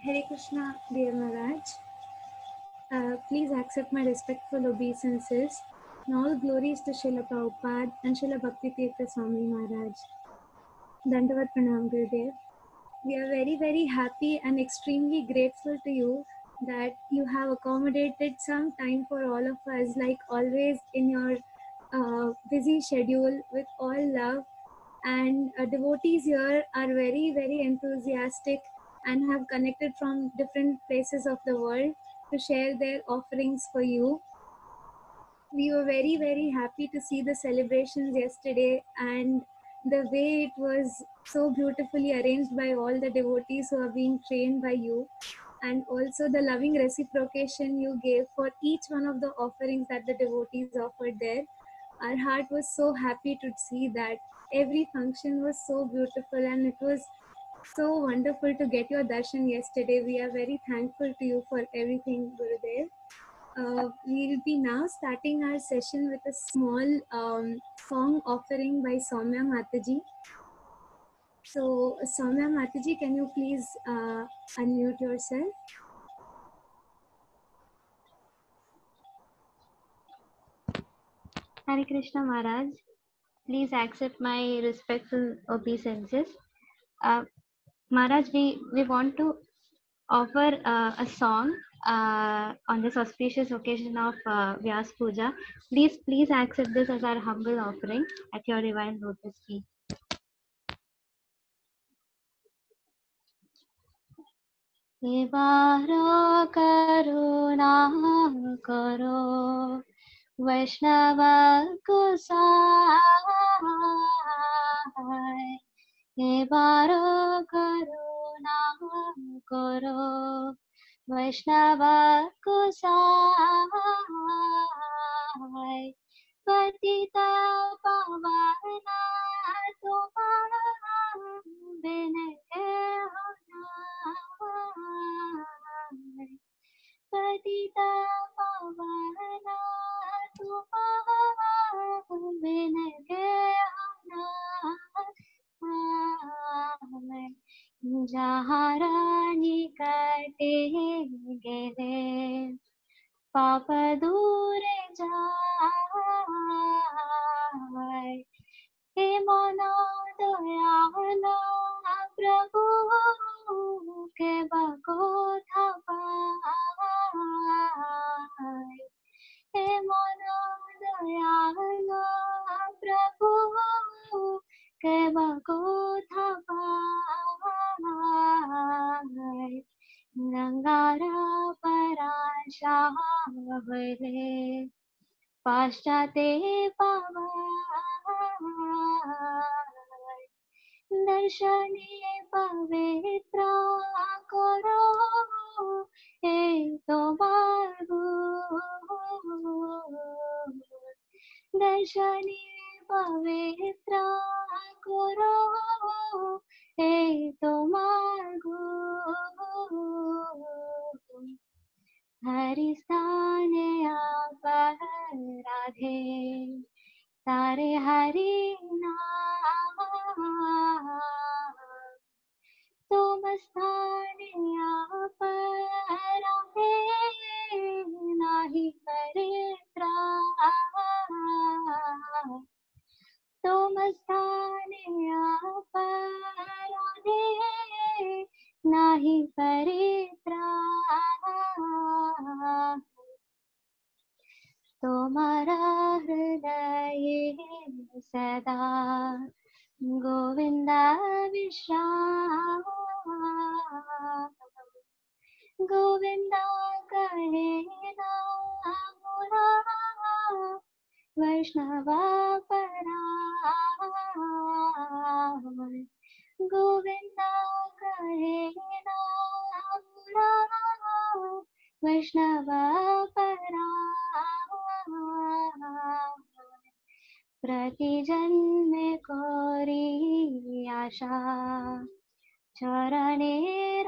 Hare Krishna, dear Maharaj. Please accept my respectful obeisances. And all glories to Srila Prabhupada and Srila Bhakti Tirtha Swami Maharaj. Dandavat Pranam Gurudev. We are very, very happy and extremely grateful to you that you have accommodated some time for all of us, like always in your busy schedule with all love. And devotees here are very, very enthusiastic and have connected from different places of the world to share their offerings for you. We were very, very happy to see the celebrations yesterday and the way it was so beautifully arranged by all the devotees who are being trained by you, and also the loving reciprocation you gave for each one of the offerings that the devotees offered there. Our heart was so happy to see that every function was so beautiful and it was so wonderful to get your darshan yesterday. We are very thankful to you for everything, Gurudev. We will be now starting our session with a small song offering by Soumya Mataji. So, Soumya Mataji, can you please unmute yourself? Hare Krishna Maharaj, please accept my respectful obeisances. Maharaj, we want to offer a song on this auspicious occasion of Vyas Puja. Please accept this as our humble offering at your divine lotus feet. Evaro karuna karo वैष्णव कुसाय हे बारो करुणा करो वैष्णव कुसाय पतित पावना तुम्हारा बिन पतित पावना बिन जहाँ निकटे गेले पाप दूर जाय हे मनो दयाल प्रभु के बको थापाय हे मनो दयाल प्रभु के बको थापाय गंगारा पराशावले पाश्चाते पावाय दर्शने पवित्र करो हे तो मार्गो दर्शने पवित्र करो हे तो मार्गो हरि स्थाने आप राधे तारे हरि नाम तुम स्थाने आप राधे नाही परित्राण तुम स्थाने आप राधे नाही परित्राण तुम्हारा हृदय सदा गोविंदा विश्राम गोविंदा कहे नाम वैष्णवा पराम गोविंदा कहे नाम वैष्णवा पराम प्रति जन्म कोरी आशा चरणे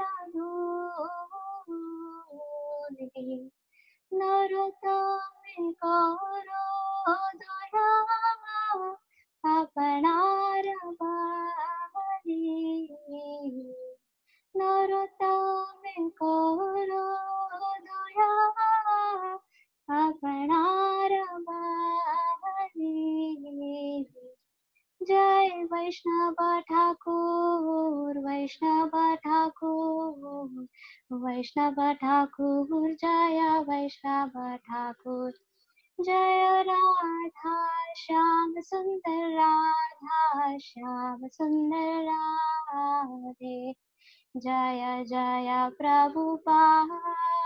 राधुनी नरोत्तम करो दया अपनार बानी Narottam Vaishnava Thakur, Vaishnava Thakur, Vaishnava Thakur, Jaya Vaishnava Thakur. Jaya Radha Shyam Sundar Radha Shyam Sundar Radhe. Jaya Jaya Prabhupada,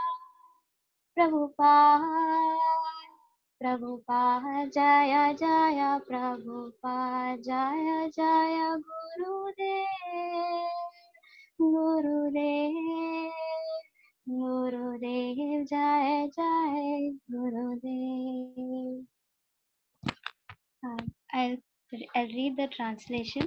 Prabhupada, Prabhupada, Jaya Jaya Prabhupada, Jaya Jaya Gurudev, Gurudev, Gurudev, Jaya Jaya Gurudev. I'll read the translation.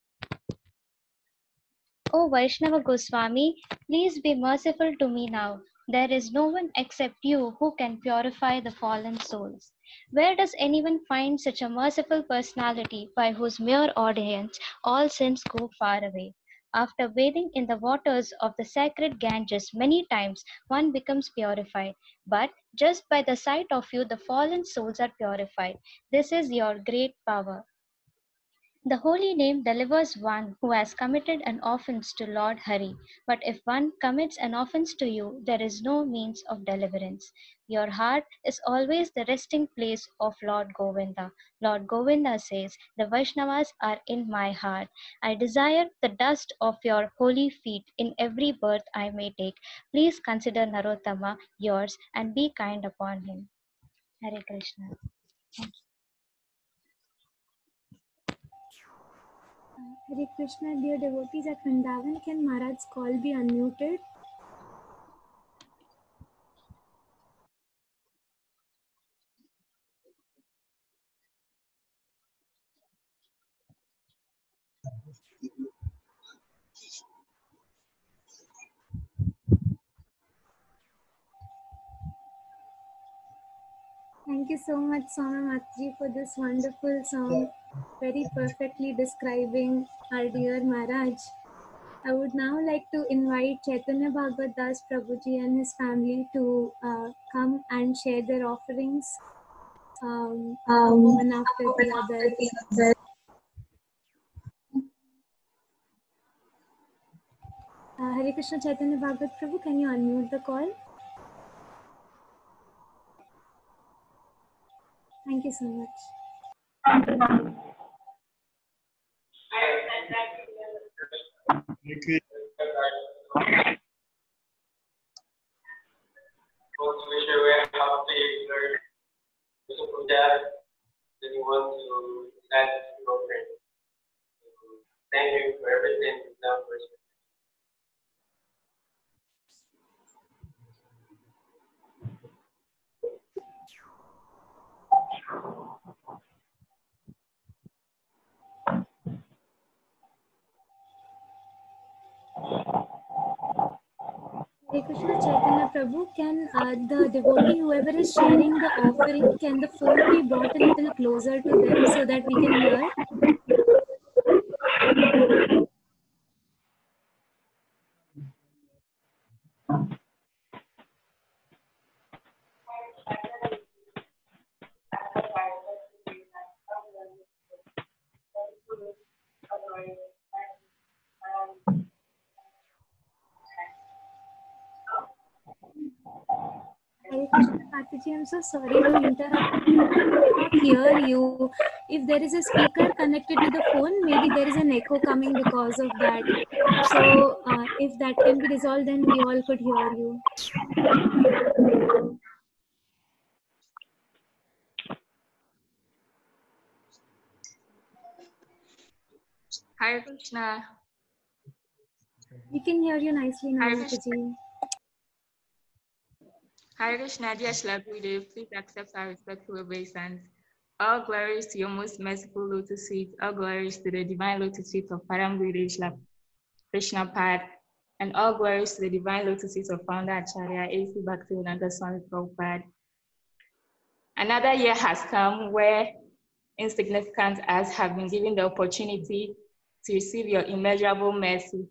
O Vaishnava Goswami, please be merciful to me now. There is no one except you who can purify the fallen souls. Where does anyone find such a merciful personality by whose mere audience all sins go far away? After bathing in the waters of the sacred Ganges many times, one becomes purified. But just by the sight of you, the fallen souls are purified. This is your great power. The holy name delivers one who has committed an offense to Lord Hari. But if one commits an offense to you, there is no means of deliverance. Your heart is always the resting place of Lord Govinda. Lord Govinda says, the Vaishnavas are in my heart. I desire the dust of your holy feet in every birth I may take. Please consider Narottama yours and be kind upon him. Hare Krishna. Hare Krishna, dear devotees at Vrindavan, can Maharaj's call be unmuted? Thank you so much, Swami Mataji, for this wonderful song, very perfectly describing our dear Maharaj. I would now like to invite Chaitanya Bhagavat Das Prabhuji and his family to come and share their offerings one after the other. Hare Krishna Chaitanya Bhagavat Prabhu, can you unmute the call? Thank you so much. Thank you for everything you've done for us. Hare Krishna Chaitanya Prabhu, can the devotee, whoever is sharing the offering, can the phone be brought a little closer to them so that we can hear? Hare Krishna Mataji, I'm so sorry to interrupt. I cannot hear you. If there is a speaker connected to the phone, maybe there is an echo coming because of that. So if that can be resolved, then we all could hear you. Hare Krishna. We can hear you nicely now, Hare Mataji. Hare Krishna, dear Shila Gurudev, please accept our respectful obeisance. All glories to your most merciful lotus feet, all glories to the divine lotus feet of Param Gurudev Shila Krishna Pad, and all glories to the divine lotus feet of Founder Acharya A.C. Bhaktivedanta Swami Prabhupada. Another year has come where insignificant as have been given the opportunity to receive your immeasurable mercy.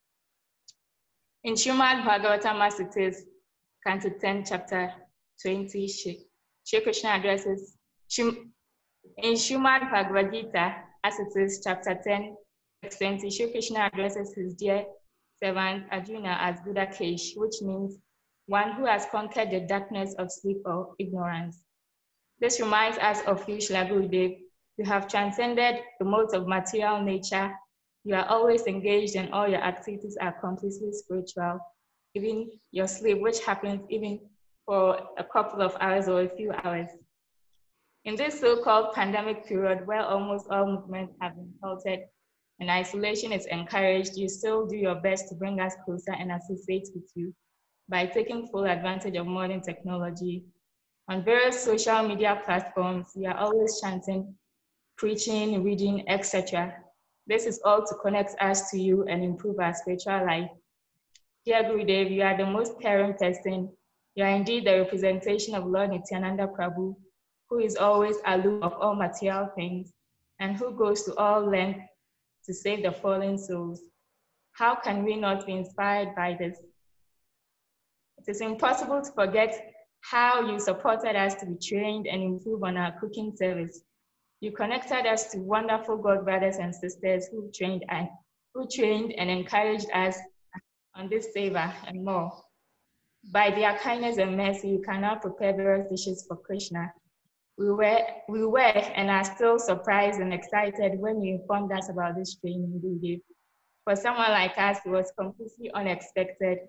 In Srimad Bhagavatam, as it is, Canto 10, Chapter 20, Shri Krishna addresses, in Srimad Bhagavad Gita, as it is, Chapter 10, extent, Shri Krishna addresses his dear servant Arjuna as Buddhakesh, which means one who has conquered the darkness of sleep or ignorance. This reminds us of you, Srila Gurudev. You have transcended the modes of material nature. You are always engaged and all your activities are completely spiritual. Even your sleep, which happens even for a couple of hours or a few hours. In this so-called pandemic period where almost all movements have been halted and isolation is encouraged, you still do your best to bring us closer and associate with you by taking full advantage of modern technology. On various social media platforms, we are always chanting, preaching, reading, etc. This is all to connect us to you and improve our spiritual life. Dear Gurudev, you are the most caring person. You are indeed the representation of Lord Nityananda Prabhu, who is always aloof of all material things and who goes to all lengths to save the fallen souls. How can we not be inspired by this? It is impossible to forget how you supported us to be trained and improve on our cooking service. You connected us to wonderful God brothers and sisters who trained and encouraged us on this savor and more. By their kindness and mercy, you can now prepare various dishes for Krishna. We were and are still surprised and excited when you informed us about this training, Gurudev. For someone like us, it was completely unexpected.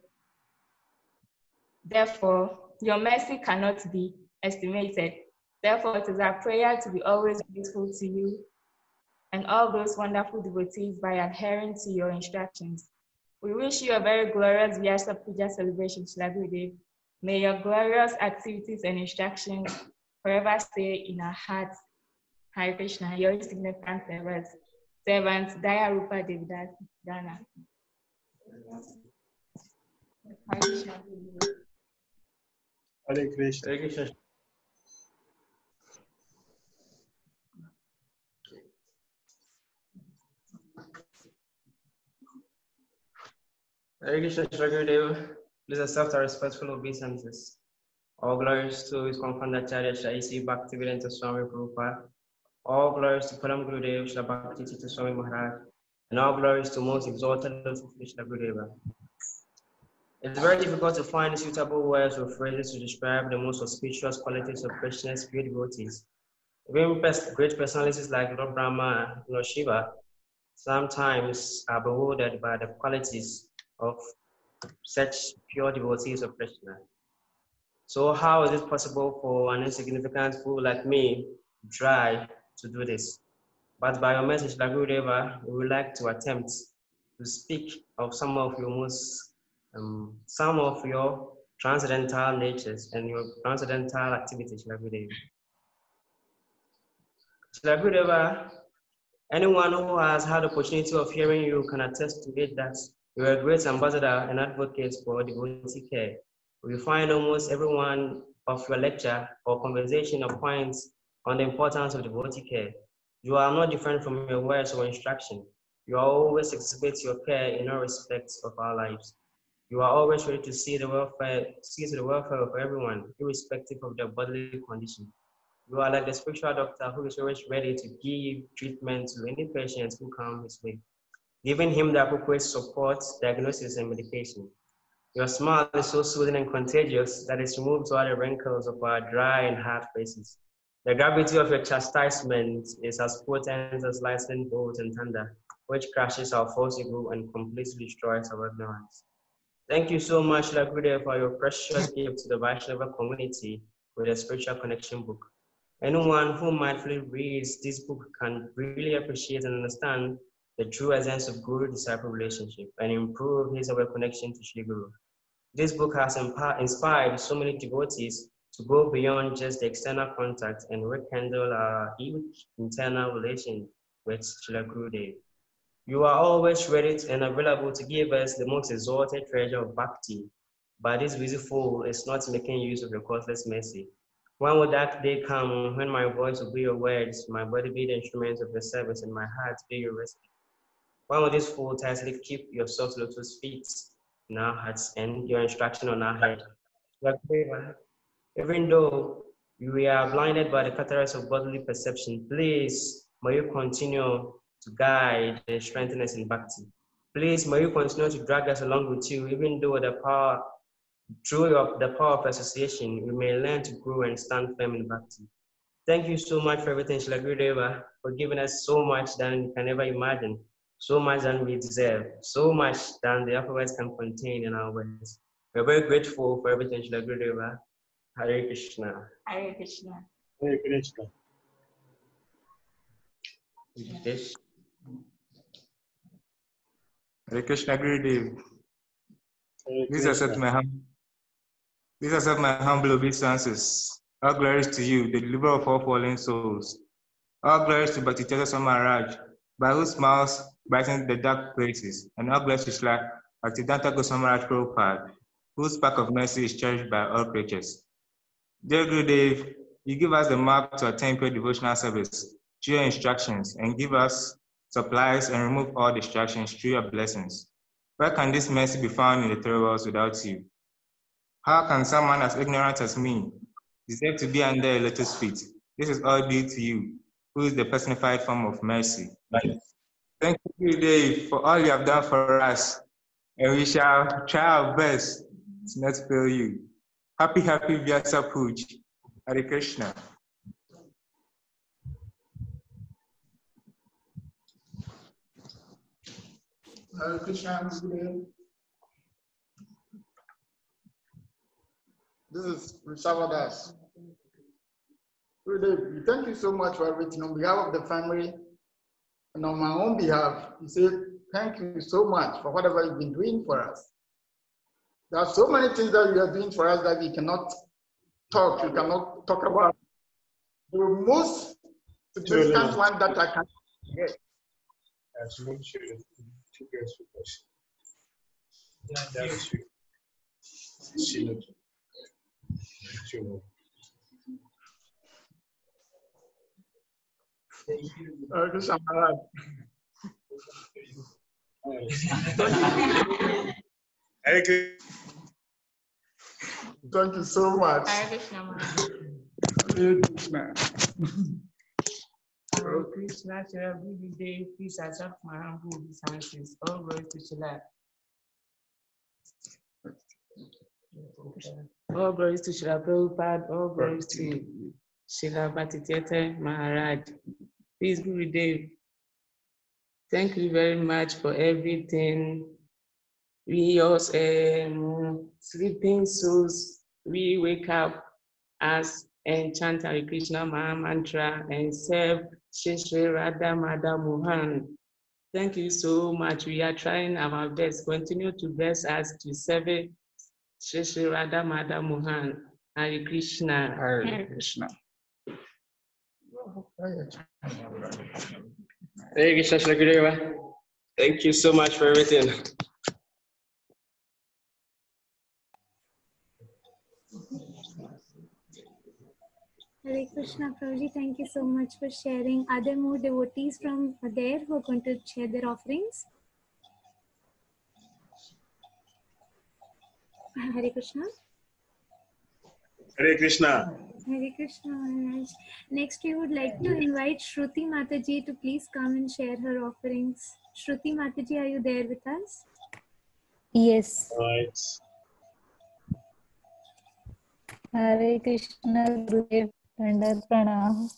Therefore, your mercy cannot be estimated. Therefore, it is our prayer to be always grateful to you and all those wonderful devotees by adhering to your instructions. We wish you a very glorious Vyasa Puja celebration, Srila Gurudev. May your glorious activities and instructions forever stay in our hearts. Hare Krishna, your insignificant servants, Daya Rupa Devidas Dana. Hare Krishna. Hare Krishna. Hare Krishna. Hare Krishna, Srila Gurudev. Please accept our respectful obeisances. All glories to his confounder Acharya Shaisi Bhaktivedanta Swami Prabhupada. All glories to Param Gurudev Srila Bhakti Swami Maharaj. And all glories to most exalted Srila Gurudeva. It's very difficult to find suitable words or phrases to describe the most auspicious qualities of Krishna's pure devotees. Even great personalities like Lord Brahma and Lord Shiva sometimes are bewildered by the qualities of such pure devotees of Krishna. So how is it possible for an insignificant fool like me to try to do this? But by your message, Gurudeva, we would like to attempt to speak of some of your transcendental natures and your transcendental activities, Gurudeva. Gurudeva, anyone who has had the opportunity of hearing you can attest to it that you are a great ambassador and advocate for devotee care. We find almost everyone of your lecture or conversation of points on the importance of devotee care. You are not different from your words or instruction. You always exhibit your care in all respects of our lives. You are always ready to see to the welfare of everyone, irrespective of their bodily condition. You are like the spiritual doctor who is always ready to give treatment to any patient who comes his way, giving him the appropriate support, diagnosis, and medication. Your smile is so soothing and contagious that it removes all the wrinkles of our dry and hard faces. The gravity of your chastisement is as potent as lightning bolts and thunder, which crashes our false ego and completely destroys our ignorance. Thank you so much, Lagude, for your precious gift to the Vaishnava community with a spiritual connection book. Anyone who mindfully reads this book can really appreciate and understand the true essence of guru-disciple relationship and improve his our connection to Shri Guru. This book has inspired so many devotees to go beyond just the external contact and rekindle our internal relation with Srila Gurudev. You are always ready and available to give us the most exalted treasure of bhakti, but this busy fool is not making use of your costless mercy. When will that day come when my voice will be your words, my body be the instrument of your service, and my heart be your respect? When will this fool tightly keep your soft lotus feet in our hearts and your instruction on our head? Even though we are blinded by the cataracts of bodily perception, please, may you continue to guide and strengthen us in Bhakti. Please, may you continue to drag us along with you, even though through the power of association, we may learn to grow and stand firm in Bhakti. Thank you so much for everything, Srila Gurudeva, for giving us so much than you can ever imagine, so much than we deserve, so much than the alphabets can contain in our words. We're very grateful for everything, Srila Gurudeva. Hare Krishna. Hare Krishna. Hare Krishna. Yes. Hare Krishna Gurudev. Please accept my humble obeisances. All glories to you, the deliverer of all fallen souls. All glories to Bhaktisiddhanta Swami Maharaj, by whose smiles brighten the dark places. And all glories to Srila Bhaktisiddhanta Goswami Maharaj Prabhupada, whose spark of mercy is cherished by all creatures. Dear Gurudev, you give us the map to attend pure devotional service through your instructions, and give us supplies and remove all distractions through your blessings. Where can this mercy be found in the three worlds without you? How can someone as ignorant as me deserve to be under a lotus feet? This is all due to you, who is the personified form of mercy. Thank you, Gurudev, for all you have done for us, and we shall try our best to not fail you. Happy Vyasa Puj. Hare Krishna. Hare Krishna, Gurudev. This is Rishabhadas. Gurudev, we thank you so much for everything. On behalf of the family and on my own behalf, we say thank you so much for whatever you've been doing for us. There are so many things that you are doing for us that we cannot talk about. The most significant one that I can get. Thank you so much. Hare Krishna. Hare Krishna. Hare Krishna, Srila Gurudev, please accept my humble obeisances. All glory to Srila. All glories to Srila Prabhupada, all glories to Srila Bhaktisiddhanta Maharaj. Please, Gurudev, thank you very much for everything. We also sleeping souls, we wake up as and chant Hare Krishna Maha Mantra and serve Shri Radha Madam Mohan. Thank you so much. We are trying our best. Continue to bless us to serve Shri Radha Madam Mohan. Hare Krishna. Hare Krishna. Hare Krishna, Srila Gurudeva. Thank you so much for everything. Hare Krishna, Prabhuji, thank you so much for sharing. Are there more devotees from there who are going to share their offerings? Hare Krishna. Hare Krishna. Hare Krishna, Maharaj. Next, we would like to invite Shruti Mataji to please come and share her offerings. Shruti Mataji, are you there with us? Yes. Right. Hare Krishna, Gurudev, Dandat Pranam.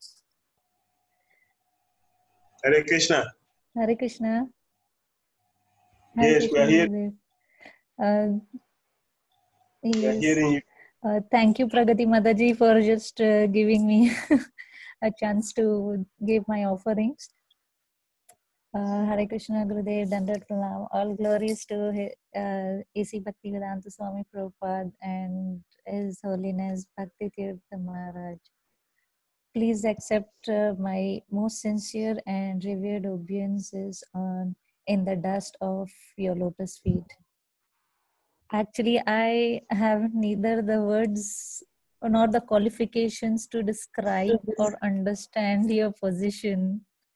Hare Krishna. Hare Krishna. Yes, we are here. Gurudev. We are hearing you. Thank you, Pragati Mataji, for just giving me a chance to give my offerings. Hare Krishna, Gurudev, Dandat Pranam. All glories to A.C. Bhaktivedanta Swami Prabhupada and His Holiness Bhaktisiddhanta Maharaj. Please accept my most sincere and revered obeisances in the dust of your lotus feet. Actually, I have neither the words nor the qualifications to describe or understand your position.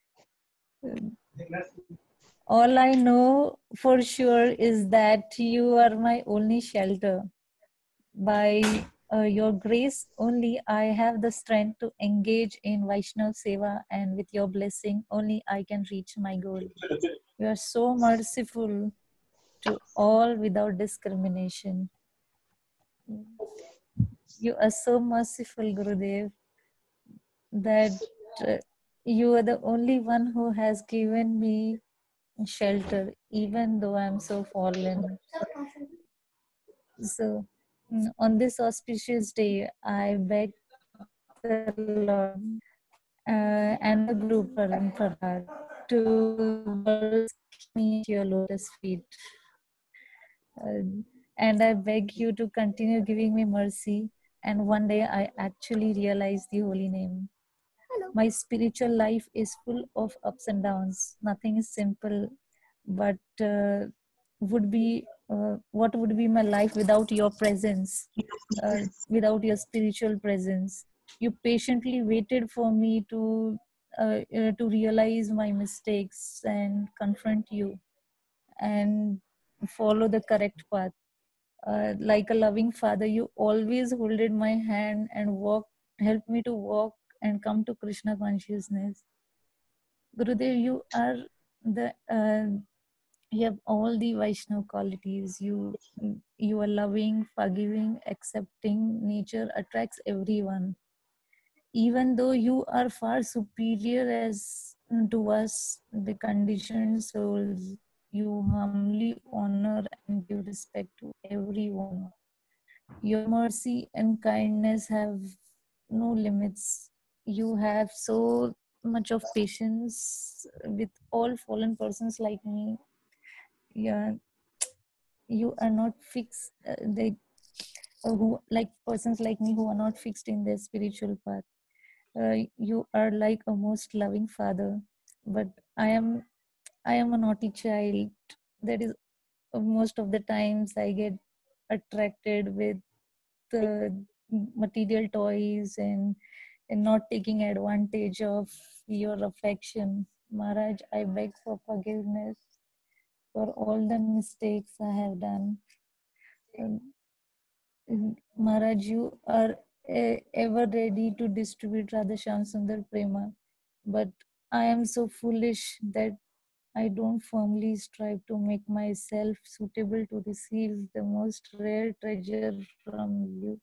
All I know for sure is that you are my only shelter. By your grace only I have the strength to engage in Vaishnav Seva, and with your blessing only I can reach my goal. You are so merciful to all without discrimination. You are so merciful, Gurudev, that you are the only one who has given me shelter, even though I'm so fallen. So, on this auspicious day, I beg the Lord and the Guru Parampara to bless me at your lotus feet. And I beg you to continue giving me mercy, and one day I actually realize the holy name. My spiritual life is full of ups and downs. Nothing is simple, but what would be my life without your presence, without your spiritual presence? You patiently waited for me to realize my mistakes and confront you and follow the correct path. Like a loving father, you always holded my hand and helped me to walk and come to Krishna consciousness. Gurudev, you have all the Vaishnav qualities. You are loving, forgiving, accepting. Nature attracts everyone. Even though you are far superior as to us, the conditioned souls, you humbly honor and give respect to everyone. Your mercy and kindness have no limits. You have so much of patience with all fallen persons like me. Yeah, you are not fixed. Who like persons like me who are not fixed in their spiritual path. You are like a most loving father, but I am a naughty child. That is, most of the times I get attracted with material toys and not taking advantage of your affection. Maharaj, I beg for forgiveness for all the mistakes I have done. Maharaj, you are ever ready to distribute Radha Shyam Sundar Prema, but I am so foolish that I don't firmly strive to make myself suitable to receive the most rare treasure from you.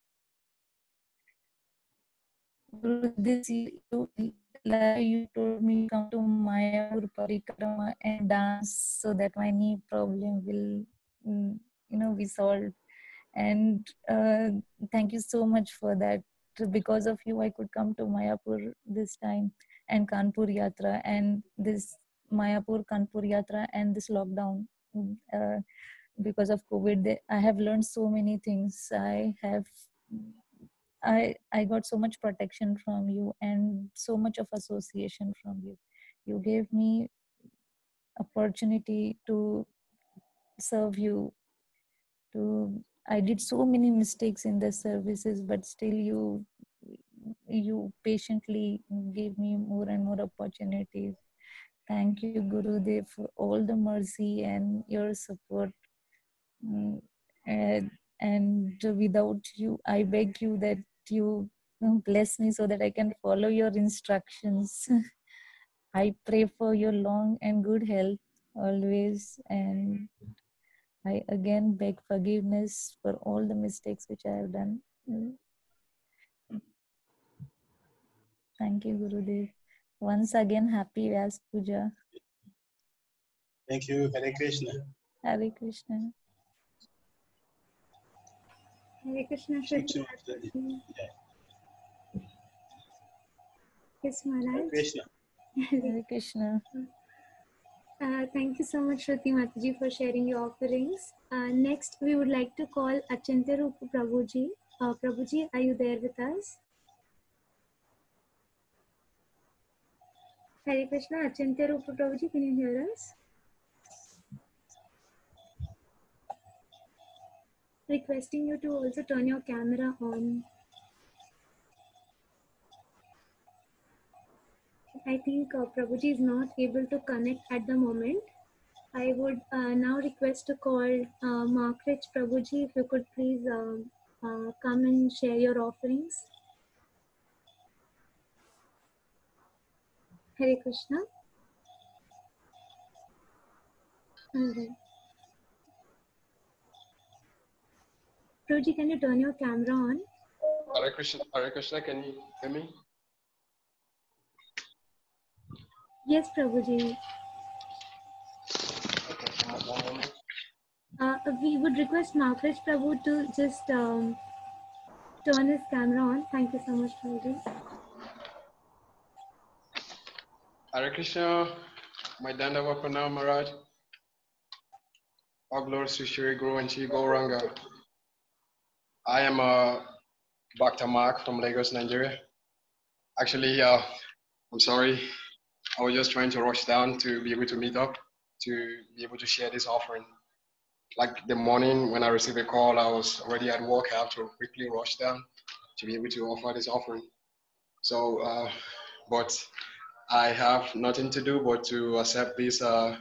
Guru, this year you told me come to Mayapur Parikrama and dance so that my knee problem will, be solved. And thank you so much for that. Because of you, I could come to Mayapur this time and Kanpur Yatra and this Mayapur Kanpur Yatra and this lockdown. Because of COVID, I have learned so many things. I got so much protection from you and so much of association from you. You gave me opportunity to serve you. I did so many mistakes in the services, but still you patiently gave me more and more opportunities. Thank you, Gurudev, for all the mercy and your support. And without you, I beg you that you bless me so that I can follow your instructions. I pray for your long and good health always, and I again beg forgiveness for all the mistakes which I have done. Thank you, Gurudev. Once again, happy Vyas Puja. Thank you. Hare Krishna. Hare Krishna. Hare Krishna. Yes, Maharaj. Hare Krishna. Hare Krishna. Thank you so much, Shruti Mataji, for sharing your offerings. Next, we would like to call Achintya Rupa Prabhuji. Prabhuji, are you there with us? Hare Krishna, Achintya Rupa Prabhuji, can you hear us? Requesting you to also turn your camera on. I think Prabhuji is not able to connect at the moment. I would now request to call Mark Rich Prabhuji, if you could please come and share your offerings. Hare Krishna. Alright. Prabhuji, can you turn your camera on? Hare Krishna, can you hear me? Yes, Prabhuji. Okay, one moment. We would request Maharaj Prabhu to just turn his camera on. Thank you so much, Prabhuji. Hare Krishna, my Dandawa Pranam Maharaj. All glories to Shri Guru and Shri Gauranga. I am Bhakta Mark from Lagos, Nigeria. Actually, I'm sorry. I was just trying to rush down to be able to meet up, to be able to share this offering. Like the morning when I received a call, I was already at work. I have to quickly rush down to be able to offer this offering. So, but I have nothing to do but to accept this.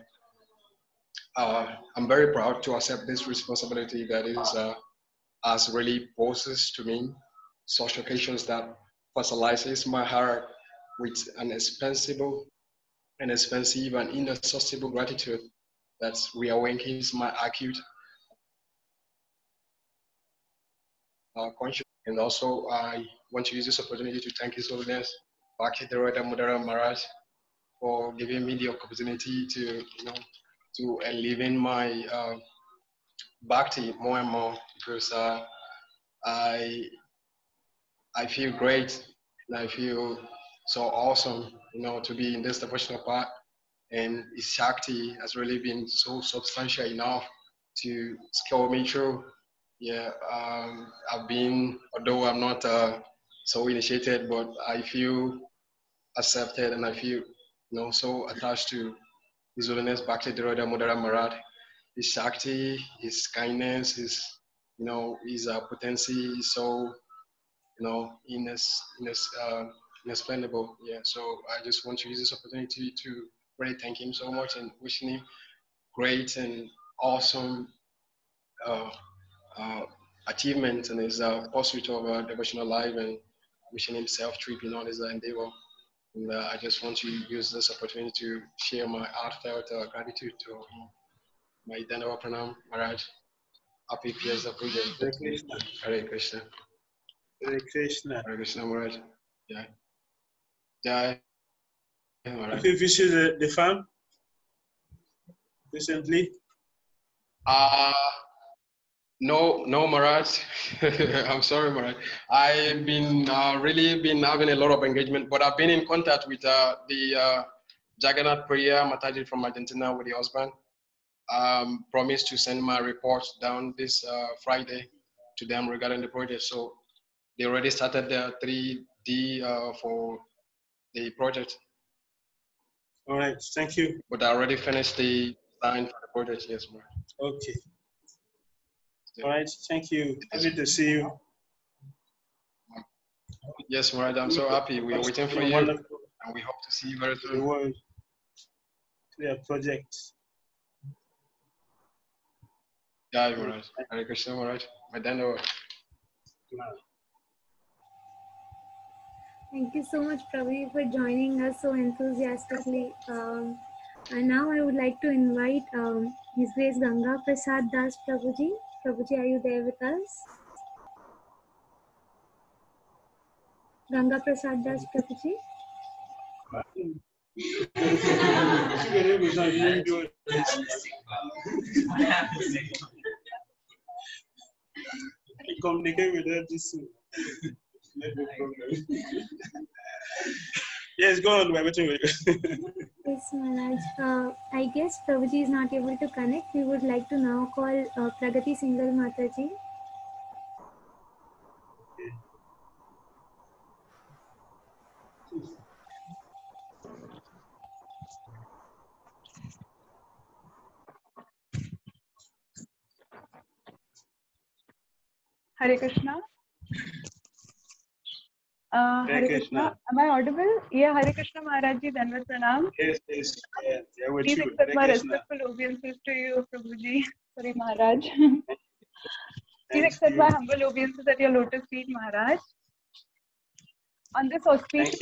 I'm very proud to accept this responsibility that is as really poses to me such occasions that fertilizes my heart with an expensive and inexhaustible gratitude that reawakens my acute conscience. And also, I want to use this opportunity to thank His Holiness, Bhakti Dharoda Mudara Maharaj, for giving me the opportunity to, to enliven my bhakti more and more, because I feel great and I feel so awesome, to be in this devotional part. And His Shakti has really been so substantial enough to scale me through. Yeah, I've been, although I'm not so initiated, but I feel accepted and I feel, so attached to His Holiness Bhakti Dharoda Mudara Maharaj. His Shakti, His kindness, His potency is so, inexplainable. Yeah, so I just want to use this opportunity to really thank him so much and wishing him great and awesome achievement in his pursuit of devotional life, and wishing him self-trip in all his endeavor. And I just want to use this opportunity to share my heartfelt gratitude to him. My Dandawa Pranam Maharaj. Happy P.S. of Puja. Hare Krishna. Hare Krishna. Hare Krishna. Hare Krishna Maharaj. Jai. Jai. Maharaj. Have you visited the farm recently? No, Maharaj. I'm sorry, Maharaj. I've been really been having a lot of engagement, but I've been in contact with the Jagannath Priya Mataji from Argentina with the husband. Promised to send my report down this Friday to them regarding the project. So they already started the 3D for the project. All right, thank you. But I already finished the design for the project, yes, Maharaj. Okay. All right, thank you. Happy to see you. Yes, Maharaj, I'm so happy. We are waiting for you, and we hope to see you very soon. The world clear project. Jai Maharaj. Hare Krishna Maharaj. Madhano. Thank you so much, Pravi, for joining us so enthusiastically. And now I would like to invite His Grace Ganga Prasad Das Prabhuji. Prabhuji, are you there with us? Ganga Prasad Das Prabhuji. Communicate with her this soon. Yes, go on. We're waiting. Yes, Maharaj. I guess Prabhuji is not able to connect. We would like to now call Pragati Singhal Mataji. Hare Krishna. Hare Krishna. Am I audible? Yeah, Hare Krishna Maharaj Ji, Dandavat Pranam. Yes, yes. Yeah, with Please you. accept my Krishna. respectful obeisances to you, Prabhuji. Sorry, Maharaj. Please accept my humble obeisances at your lotus feet, Maharaj. On this auspicious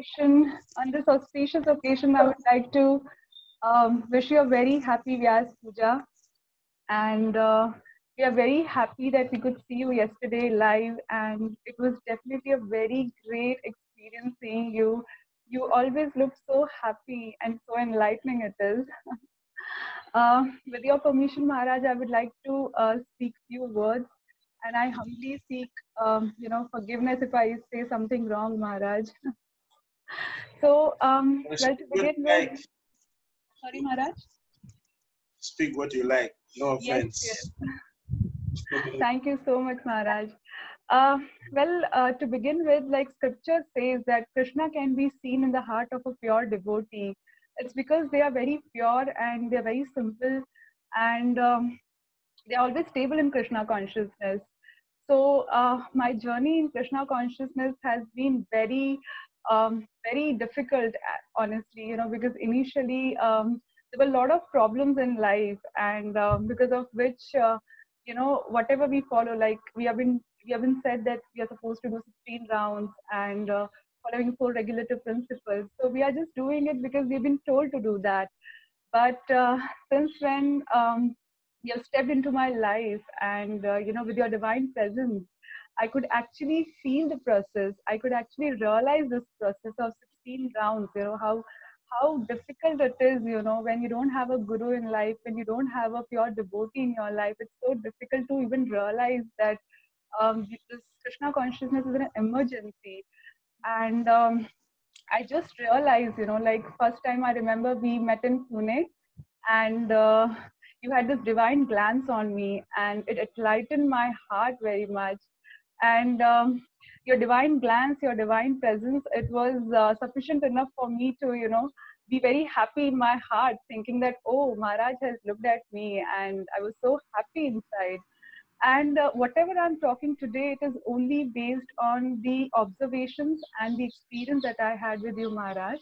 occasion, I would like to wish you a very happy Vyas Puja, and we are very happy that we could see you yesterday live, and it was definitely a very great experience seeing you. You always look so happy and so enlightening it is. With your permission, Maharaj, I would like to speak few words, and I humbly seek, forgiveness if I say something wrong, Maharaj. So, well, to begin with, sorry, Maharaj. Speak what you like. No offense. Yes. Thank you so much, Maharaj. To begin with, like scripture says that Krishna can be seen in the heart of a pure devotee. It's because they are very pure and they're very simple, and they're always stable in Krishna consciousness. So my journey in Krishna consciousness has been very, very difficult, honestly, because initially there were a lot of problems in life, and because of which, whatever we follow, like we have been said that we are supposed to do 16 rounds and following 4 regulative principles. So we are just doing it because we've been told to do that. But since when you have stepped into my life, and with your divine presence, I could actually feel the process. I could actually realize this process of 16 rounds. How difficult it is. When you don't have a guru in life, when you don't have a pure devotee in your life, it's so difficult to even realize that this Krishna consciousness is an emergency. And I just realized, like first time I remember we met in Pune, and you had this divine glance on me, and it lightened my heart very much. And your divine glance, your divine presence, it was sufficient enough for me to, be very happy in my heart, thinking that, oh, Maharaj has looked at me, and I was so happy inside. And whatever I'm talking today, it is only based on the observations and the experience that I had with you, Maharaj.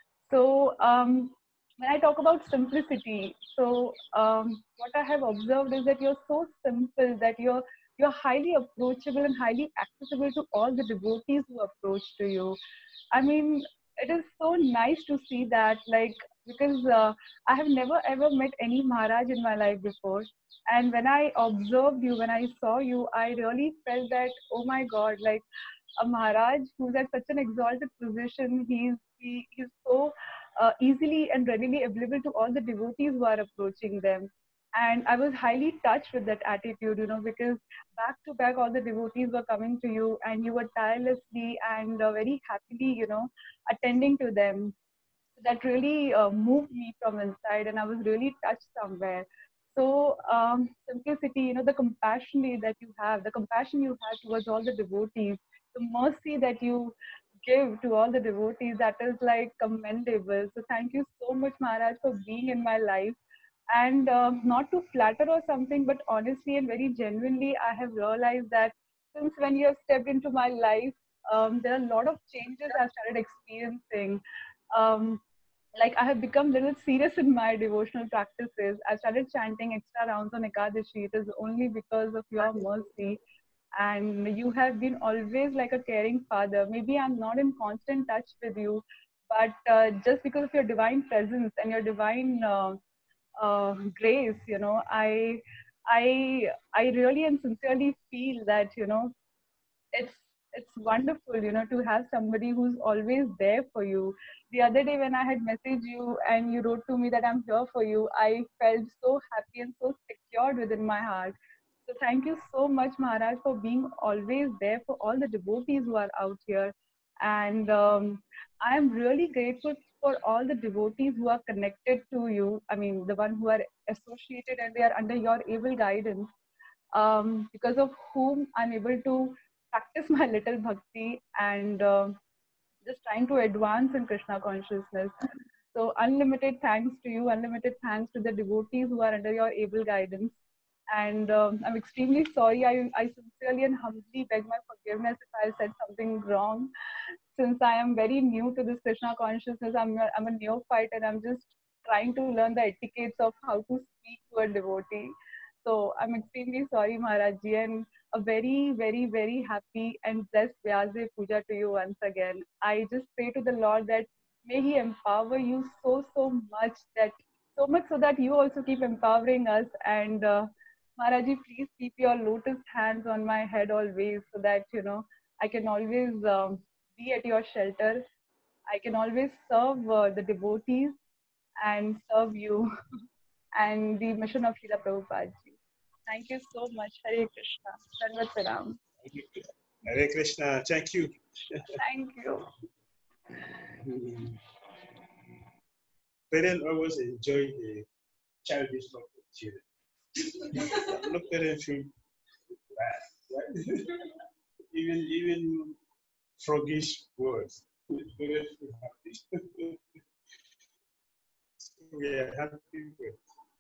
So when I talk about simplicity, so what I have observed is that you're so simple, that you're highly approachable and highly accessible to all the devotees who approach to you. I mean, it is so nice to see that, like, because I have never ever met any Maharaj in my life before. And when I observed you, when I saw you, I really felt that, oh my God, like a Maharaj who's at such an exalted position, he's so easily and readily available to all the devotees who are approaching them. And I was highly touched with that attitude, because back to back all the devotees were coming to you, and you were tirelessly and very happily, attending to them. So that really moved me from inside, and I was really touched somewhere. So simplicity, the compassion that you have, the compassion you have towards all the devotees, the mercy that you give to all the devotees, that is like commendable. So thank you so much, Maharaj, for being in my life. And not to flatter or something, but honestly and very genuinely, I have realized that since when you have stepped into my life, there are a lot of changes I've started experiencing. Like I have become a little serious in my devotional practices. I started chanting extra rounds on Ekadashi. It is only because of your mercy. And you have been always like a caring father. Maybe I'm not in constant touch with you, but just because of your divine presence and your divine grace, I really and sincerely feel that, it's it's wonderful, to have somebody who's always there for you. The other day when I had messaged you and you wrote to me that I'm here for you, I felt so happy and so secured within my heart. So thank you so much, Maharaj, for being always there for all the devotees who are out here. And I am really grateful for all the devotees who are connected to you. I mean, the one who are associated and they are under your able guidance, because of whom I'm able to practice my little bhakti and just trying to advance in Krishna consciousness. So unlimited thanks to you, unlimited thanks to the devotees who are under your able guidance. And I'm extremely sorry. I sincerely and humbly beg my forgiveness if I said something wrong. Since I am very new to this Krishna consciousness, I'm a neophyte, and I'm just trying to learn the etiquettes of how to speak to a devotee. So I'm extremely sorry, Maharaj Ji, and a very, very, very happy and blessed Vyasa Puja to you once again. I just pray to the Lord that may He empower you so, so much so that you also keep empowering us. And Maharaji, please keep your lotus hands on my head always, so that I can always be at your shelter. I can always serve the devotees and serve you and the mission of Srila Prabhupada ji. Thank you so much. Hare Krishna. Dandavat Pranam. Hare Krishna. Thank you. Thank you. Parents always enjoy the childish talk of children. No parent feel bad, right? even froggish words. Parents feel happy. We are happy with.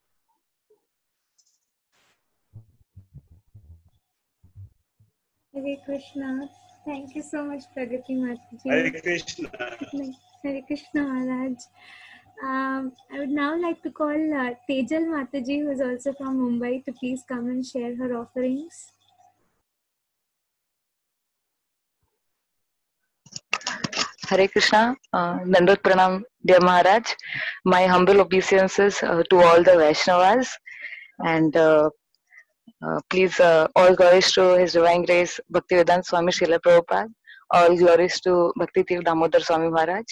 Hare Krishna. Thank you so much, Pragati Mataji. Hare Krishna. Hare Krishna Maharaj. I would now like to call Tejal Mataji, who is also from Mumbai, to please come and share her offerings. Hare Krishna, Dandavat Pranam, dear Maharaj. My humble obeisances to all the Vaishnavas, and please, all glories to His Divine Grace Bhaktivedanta Swami Srila Prabhupada. All glories to Bhakti Tirth Damodar Swami Maharaj.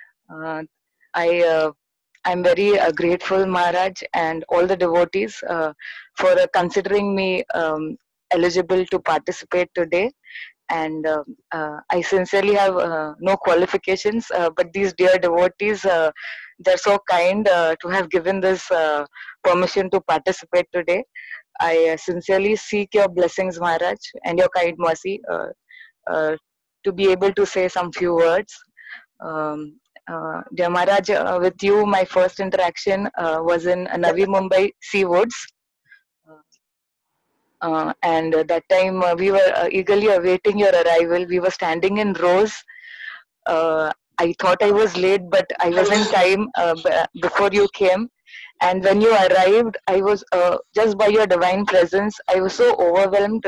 I'm very grateful, Maharaj, and all the devotees for considering me eligible to participate today. And I sincerely have no qualifications, but these dear devotees, they're so kind to have given this permission to participate today. I sincerely seek your blessings, Maharaj, and your kind mercy to be able to say some few words. Dear Maharaj, with you, my first interaction was in Navi Mumbai Sea Woods. And that time we were eagerly awaiting your arrival. We were standing in rows. I thought I was late, but I was in time before you came. And when you arrived, I was just by your divine presence, I was so overwhelmed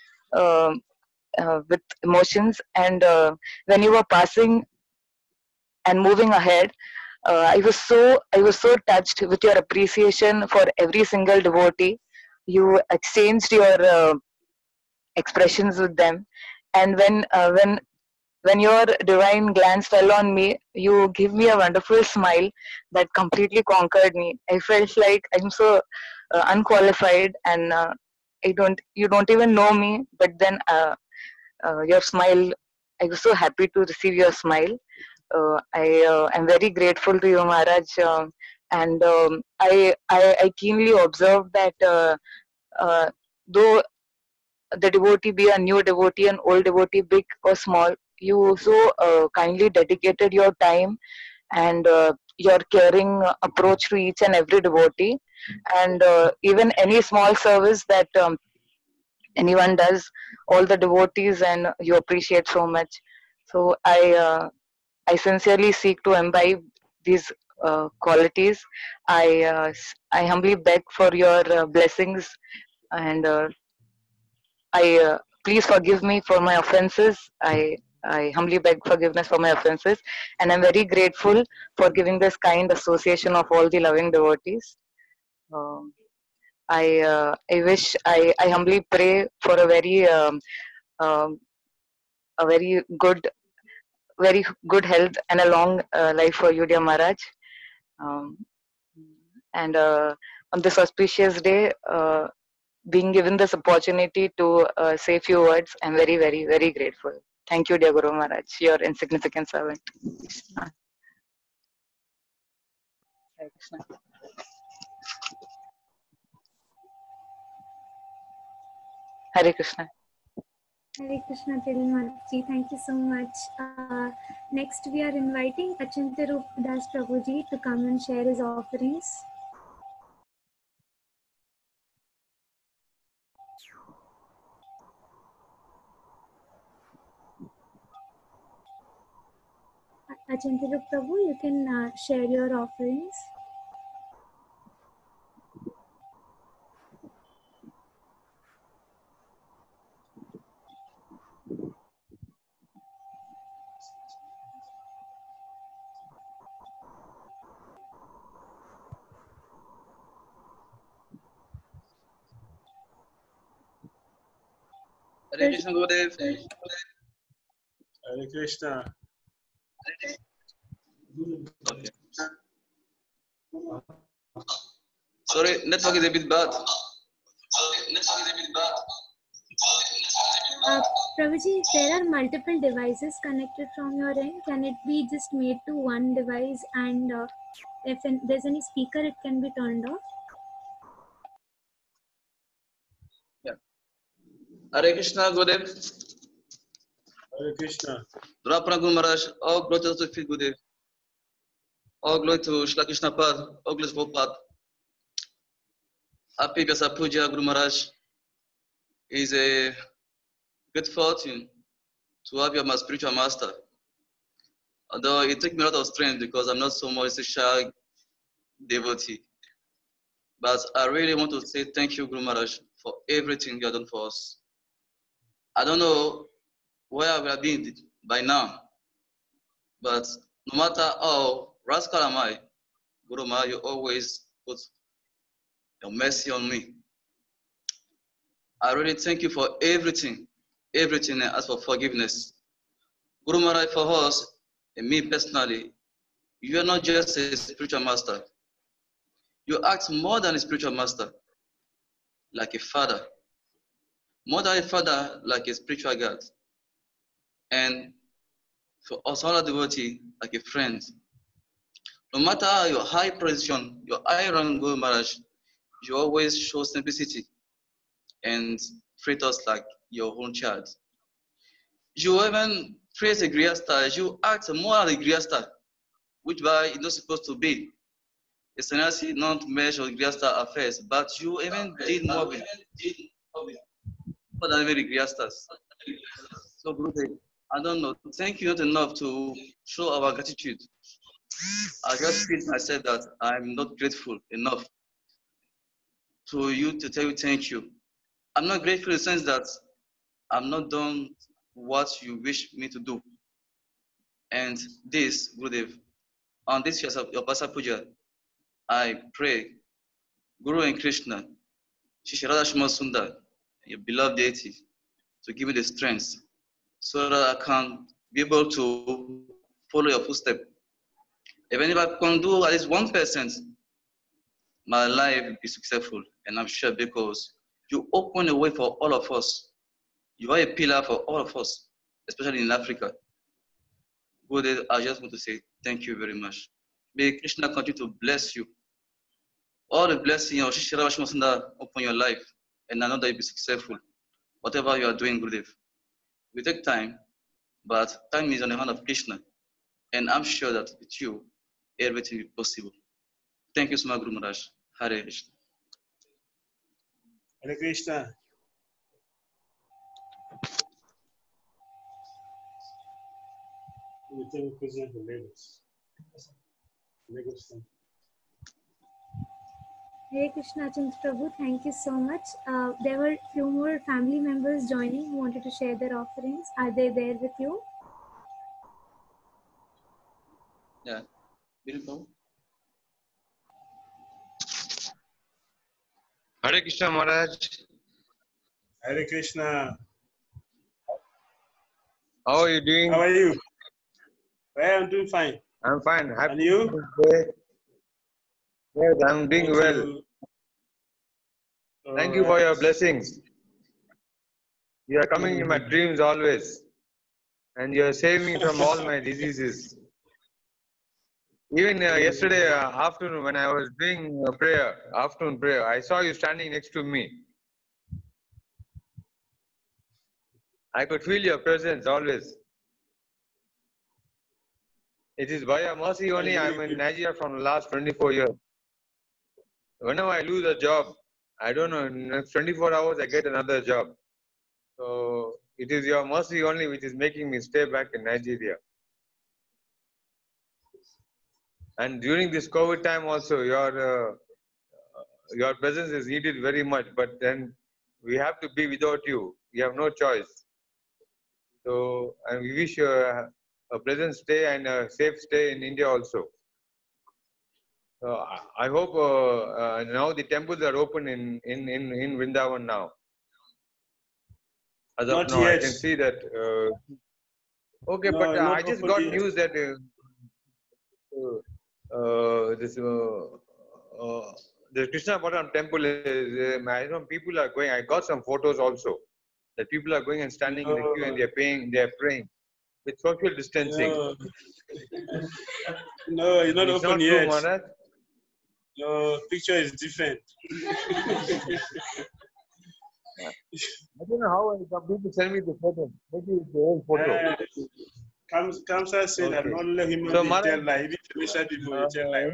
with emotions. And when you were passing and moving ahead, I was so touched with your appreciation for every single devotee. You exchanged your expressions with them, and when your divine glance fell on me, you give me a wonderful smile that completely conquered me. I felt like I'm so unqualified, and you don't even know me, but then your smile, I was so happy to receive your smile. I am very grateful to you, Maharaj, and I keenly observed that though the devotee be a new devotee, an old devotee, big or small, you so kindly dedicated your time and your caring approach to each and every devotee, and even any small service that anyone does, all the devotees, and you appreciate so much. So I sincerely seek to imbibe these qualities. I humbly beg for your blessings, and please forgive me for my offenses. I humbly beg forgiveness for my offenses, and I'm very grateful for giving this kind association of all the loving devotees. I wish, I humbly pray for a um, very good health and a long life for you, dear Maharaj. And on this auspicious day, being given this opportunity to say a few words, I'm very, very, very grateful. Thank you, dear Guru Maharaj, your insignificant servant. Hare Krishna. Hare Krishna. Hare Krishna, Tejal Mataji. Thank you so much. Next, we are inviting Achintya Roop Das Prabhuji to come and share his offerings. Achintya Roop Prabhu, you can share your offerings. Hare Krishna Gurudev. Hare Krishna. Okay. Sorry, network is a bit bad. Prabhuji, if there are multiple devices connected from your end, can it be just made to one device, and if there's any speaker, it can be turned off? Yeah. Hare Krishna Gurudev. Hare Krishna. Drapana Guru Maharaj, all glory to the feet Gurudev. All glory to Shri Krishna Pad, all glory to Prabhupada. Happy Vyasa Puja Guru Maharaj. Is a great fortune to have you as my spiritual master. Although it took me a lot of strength because I'm not so much a shy devotee. But I really want to say thank you, Guru Maharaj, for everything you have done for us. I don't know where I would have been by now, but no matter how rascal am I, Guru Maharaj, you always put your mercy on me. I really thank you for everything, and ask for forgiveness. Guru Maharaj, for us, and me personally, you are not just a spiritual master. You act more than a spiritual master, like a father. More than a father, like a spiritual God. And for us all devotee, like a friend. No matter your high position, your high rank, Guru Maharaj, you always show simplicity and treat us like your own child. You even praise a Grihastha. You act more like a Grihastha, which by is not supposed to be. A sannyasi not measure Grihastha affairs, but you even did more than very Grihasthas. So, Gurudev, I don't know. Thank you not enough to show our gratitude. I just feel myself that I'm not grateful enough to you to tell you thank you. I'm not grateful in the sense that I'm not done what you wish me to do. And this, Gurudev, on this year of your Vyasa Puja, I pray, Guru and Krishna, Shri Radha Shima Sundar, your beloved deity, to give me the strength so that I can be able to follow your footsteps. Even if I can do at least 1%, my life will be successful. And I'm sure because you open a way for all of us. You are a pillar for all of us, especially in Africa. Good, I just want to say thank you very much. May Krishna continue to bless you. All the blessings of Shri Radha Shima Sundar upon your life. And I know that you'll be successful. Whatever you are doing, Gurudev. We take time, but time is on the hand of Krishna. And I'm sure that with you, everything is possible. Thank you so much, Guru Maharaj. Hare Krishna. Hare Krishna. We thank President of Lagos. Lagos. Hare Krishna Chandra Prabhu, thank you so much. There were a few more family members joining who wanted to share their offerings. Are they there with you? Yeah. Beautiful. Hare Krishna Maharaj. Hare Krishna. How are you doing? How are you? Well, I'm doing fine. I'm fine. Happy And you? Yes, I'm doing well. Thank you for your blessings. You are coming in my dreams always. And you are saving me from all my diseases. Even yesterday afternoon when I was doing afternoon prayer, I saw you standing next to me. I could feel your presence always. It is by your mercy only I'm in Nigeria from the last 24 years. Whenever I lose a job, I don't know, in the next 24 hours I get another job. So it is your mercy only which is making me stay back in Nigeria. And during this COVID time also, your presence is needed very much. But then we have to be without you. We have no choice. So and we wish you a pleasant stay and a safe stay in India also. I hope now the temples are open in Vrindavan now. As of Not now, I yet. can see that. Okay, No, but not I just got open yet. news that the Krishnapatnam temple is, people are going. I got some photos also that people are going and standing in the queue and they're praying with social distancing. No, no, it's not It's open not true, yet. Maharaj. Your picture is different. I don't know how some people send me the photo. Maybe it's the old photo. Kamsa said that Okay. not only human So, beings Maharaj, tell lie, even financial people will tell lie.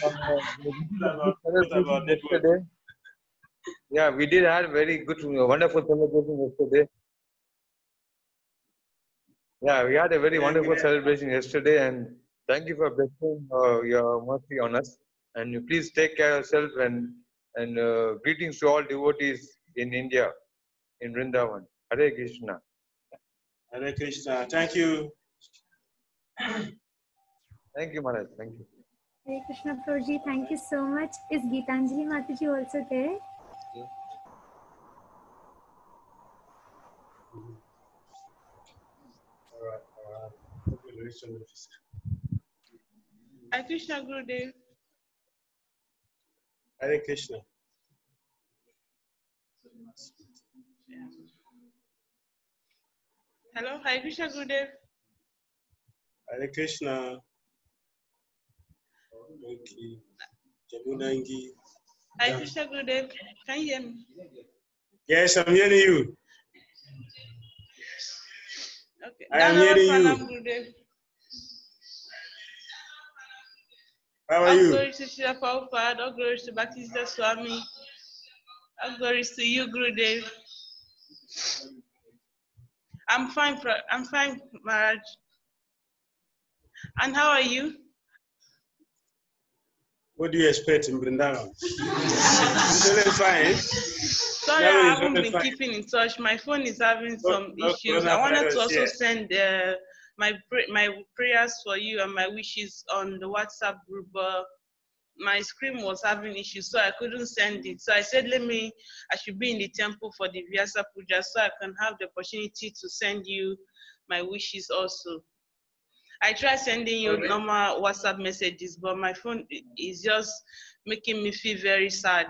What about yesterday? Yeah, we did have very good, wonderful celebration yesterday. Yeah, we had a very wonderful celebration yesterday, and thank you for blessing your mercy on us. And you please take care of yourself, and greetings to all devotees in India, in Vrindavan. Hare Krishna. Hare Krishna. Thank you. Thank you, Maharaj. Thank you. Hare Krishna Prabhuji, thank you so much. Is Geetanjali Mataji also there? Hare Krishna Gurudev. Hare Krishna. Hello, Hare Krishna Gurudev. Hare Krishna. Okay. Jabunangi. Hare Krishna Gurudev. Can you hear me? Yes, I'm hearing you. Okay. I am hearing Pranam you. Gurudev. How are All you? glory to Srila Prabhupada, all glory to Bhaktisiddhanta Swami, all glory to you, Gurudev. I'm fine, Maharaj. And how are you? What do you expect in Vrindavan? It's really fine. Sorry, Now I it's haven't really been fine. keeping in touch. My phone is having some No issues. I wanted to coronavirus also yet. send my prayers for you and my wishes on the WhatsApp group, but my screen was having issues, so I couldn't send it. So I said, I should be in the temple for the Vyasa Puja, so I can have the opportunity to send you my wishes also. I tried sending you normal WhatsApp messages, but my phone is just making me feel very sad.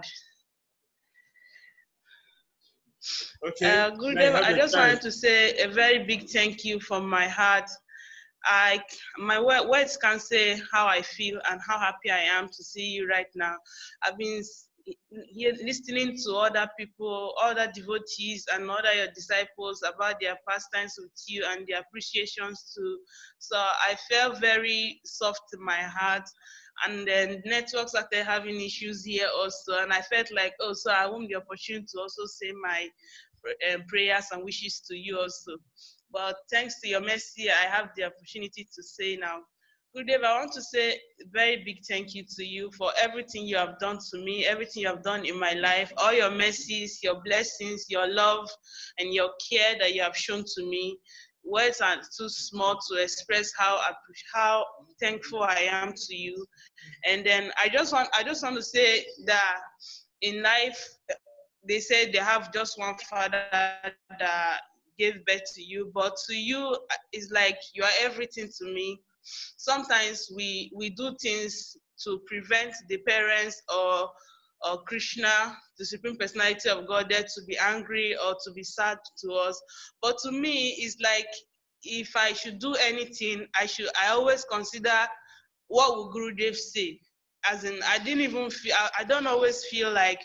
Okay. Gurudev, I just time. wanted to say a very big thank you from my heart. My words can't say how I feel and how happy I am to see you right now. I've been here listening to other people, other devotees and other your disciples about their pastimes with you and their appreciations too. So I felt very soft in my heart. And then network started having issues here also. And I felt like, oh, so I want the opportunity to also say my prayers and wishes to you also. But thanks to your mercy, I have the opportunity to say now. Gurudev, I want to say a very big thank you to you for everything you have done to me, everything you have done in my life, all your mercies, your blessings, your love, and your care that you have shown to me. Words are too small to express how thankful I am to you. And then I just want to say that in life, they say they have just one father that gave birth to you, but to you, it's like you are everything to me. Sometimes we do things to prevent the parents or Krishna, the Supreme Personality of God, there to be angry or to be sad to us. But to me, it's like if I should do anything, I always consider what will Gurudev say. As in, I don't always feel like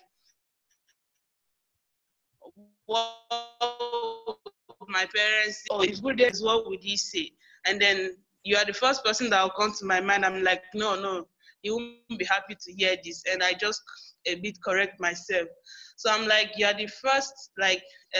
what my parents, if Gurudev is, what would he say? And then you are the first person that will come to my mind. I'm like, no, he won't be happy to hear this. And I just a bit correct myself. So I'm like, you are the first, like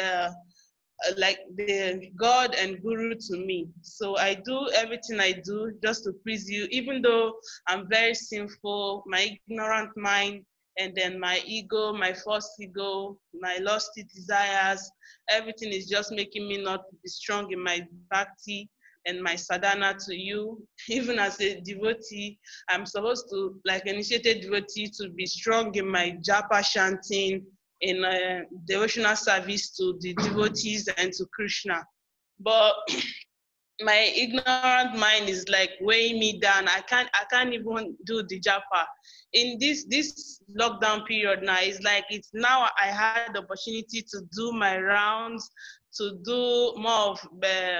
the God and Guru to me. So I do everything I do just to please you, even though I'm very sinful, my ignorant mind, and then my ego, my false ego, my lusty desires, everything is just making me not be strong in my bhakti and my sadhana to you. Even as a devotee, I'm supposed to, like initiated devotee, to be strong in my japa chanting in devotional service to the devotees and to Krishna. But my ignorant mind is like weighing me down. I can't even do the japa. In this lockdown period now, it's like it's now I had the opportunity to do my rounds, to do more of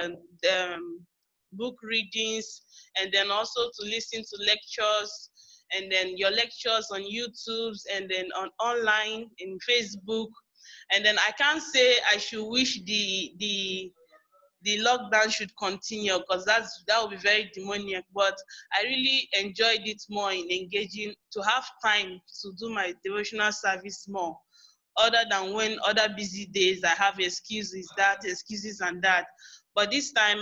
book readings, and then also to listen to lectures, and then your lectures on YouTube, and then on online in Facebook. And then I can't say I should wish the lockdown should continue, because that would be very demoniac. But I really enjoyed it more in engaging, to have time to do my devotional service more, other than when other busy days I have excuses and that. But this time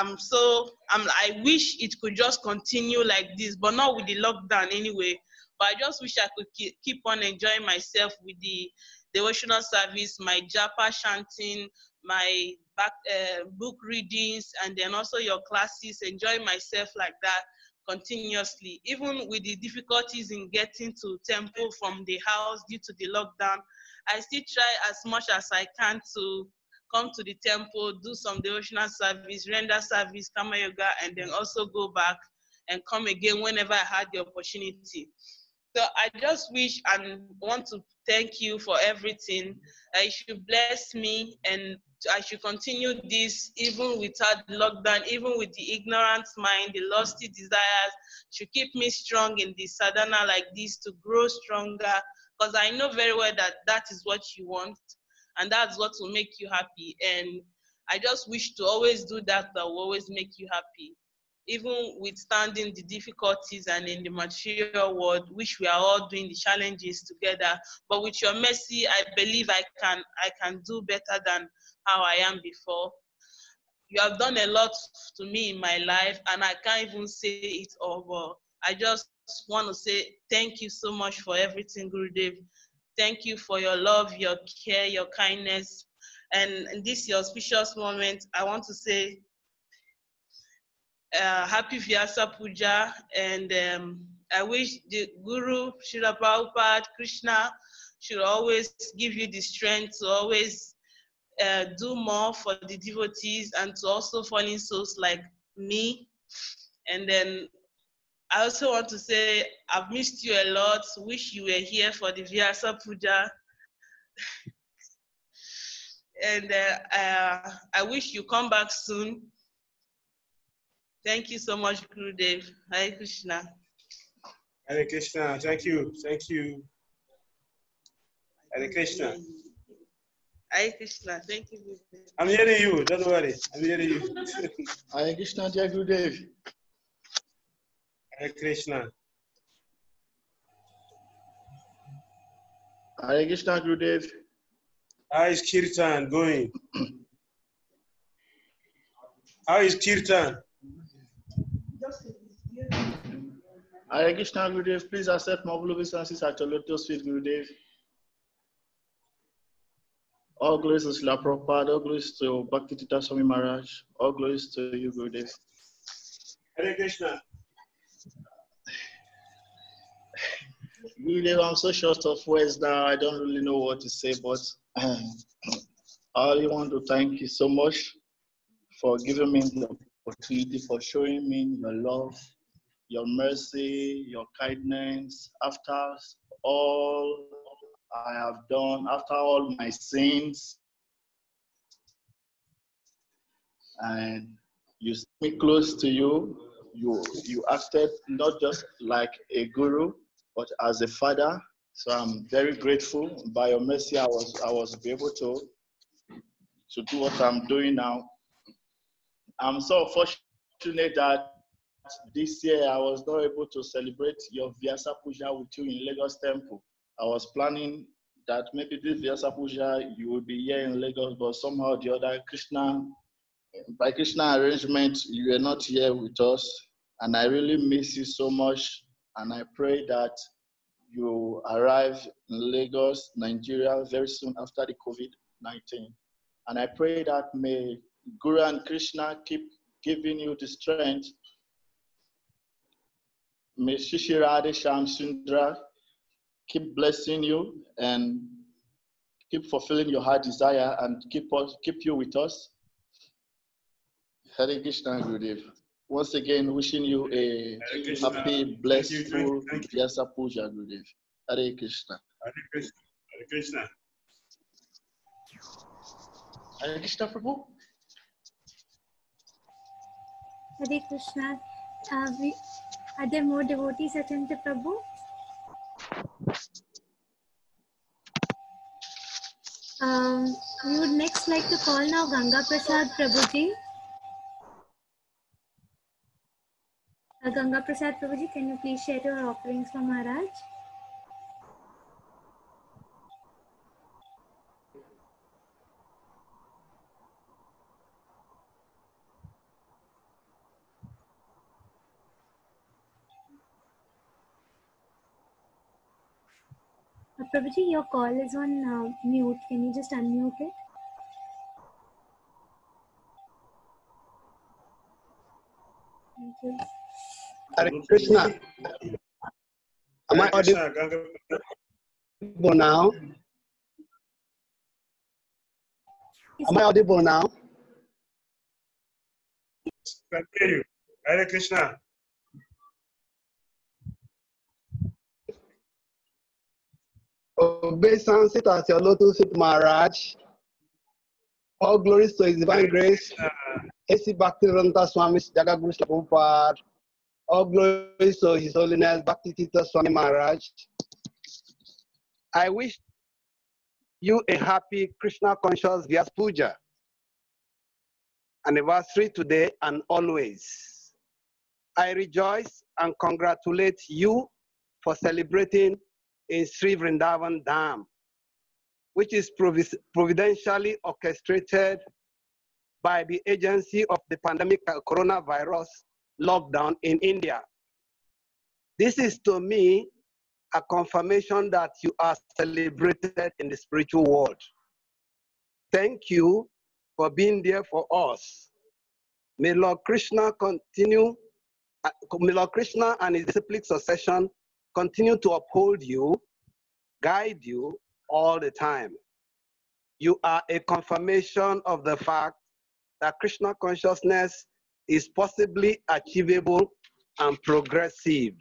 I wish it could just continue like this, but not with the lockdown anyway. But I just wish I could keep on enjoying myself with the devotional service, my japa chanting, my book readings, and then also your classes, enjoying myself like that continuously. Even with the difficulties in getting to temple from the house due to the lockdown, I still try as much as I can to come to the temple, do some devotional service, render service, Karma Yoga, and then also go back and come again whenever I had the opportunity. So I just wish and want to thank you for everything. I should bless me, and I should continue this even without lockdown, even with the ignorant mind, the lusty desires, should keep me strong in the sadhana like this, to grow stronger, because I know very well that that is what you want, and that's what will make you happy. And I just wish to always do that will always make you happy, even withstanding the difficulties and in the material world, which we are all doing the challenges together. But with your mercy, I believe I can do better than how I am before. You have done a lot to me in my life, and I can't even say it all, but I just want to say thank you so much for everything, Gurudev. Thank you for your love, your care, your kindness. And in this auspicious moment, I want to say happy Vyasa Puja, and I wish the Guru, Srila Prabhupada, Krishna should always give you the strength to always do more for the devotees and to also fallen souls like me. And then I also want to say I've missed you a lot. Wish you were here for the Vyasa Puja. And I wish you come back soon. Thank you so much, Gurudev. Hare Krishna. Hare Krishna. Thank you. Thank you. Hare Krishna. Hare Krishna. Thank you, Gurudev. I'm hearing you. Don't worry. I'm hearing you. Hare Krishna, dear Gurudev. Hare Krishna. Hare Krishna, Gurudev. How is Kirtan going? How is Kirtan? Hare Krishna, Gurudev. Please accept my obeisances at your lotus feet, Gurudev. All glories to Srila Prabhupada, all glories to Bhaktivedanta Swami Maharaj, all glories to you, Gurudev. Hare Krishna. Gurudev, I'm so short of words now. I don't really know what to say, but I only want to thank you so much for giving me the opportunity, for showing me your love, your mercy, your kindness. After all I have done, after all my sins, and you set me close to you. You acted not just like a guru, but as a father. So I'm very grateful. By your mercy, I was able to do what I'm doing now. I'm so fortunate that this year I was not able to celebrate your Vyasa Puja with you in Lagos Temple. I was planning that maybe this Vyasa Puja you will be here in Lagos, but somehow or the other, by Krishna arrangement, you were not here with us, and I really miss you so much. And I pray that you arrive in Lagos, Nigeria, very soon after the COVID-19. And I pray that may Guru and Krishna keep giving you the strength. May Shishirade Sham Sundra keep blessing you, and keep fulfilling your heart desire and keep you with us. Hare Krishna, Gurudev. Once again, wishing you a happy, blissful Vyasa Puja, Gurudev. Hare Krishna. Hare Krishna. Hare Krishna. Hare Krishna, Prabhu. Hare Krishna. Are there more devotees attending, Prabhu? We would next like to call now Ganga Prasad Prabhuji. Ganga Prasad Prabhuji, can you please share your offerings for Maharaj? Prabhuji, your call is on mute. Can you just unmute it? Thank you. Hare Krishna. Am I audible now? Am I audible now? Can hear you. Hare Krishna. Obeisance at your lotus feet, Maharaj. All glories to His divine grace. A.C. Bhaktivedanta Swami Jagaguru Prabhupada. All glories to His Holiness Bhaktivedanta Swami Maharaj. I wish you a happy Krishna conscious Vyas Puja anniversary today and always. I rejoice and congratulate you for celebrating in Sri Vrindavan Dham, which is providentially orchestrated by the agency of the pandemic coronavirus lockdown in India. This is to me a confirmation that you are celebrated in the spiritual world. Thank you for being there for us. May Lord Krishna continue, may Lord Krishna and his disciplic succession continue to uphold you, guide you all the time. You are a confirmation of the fact that Krishna consciousness is possibly achievable and progressive.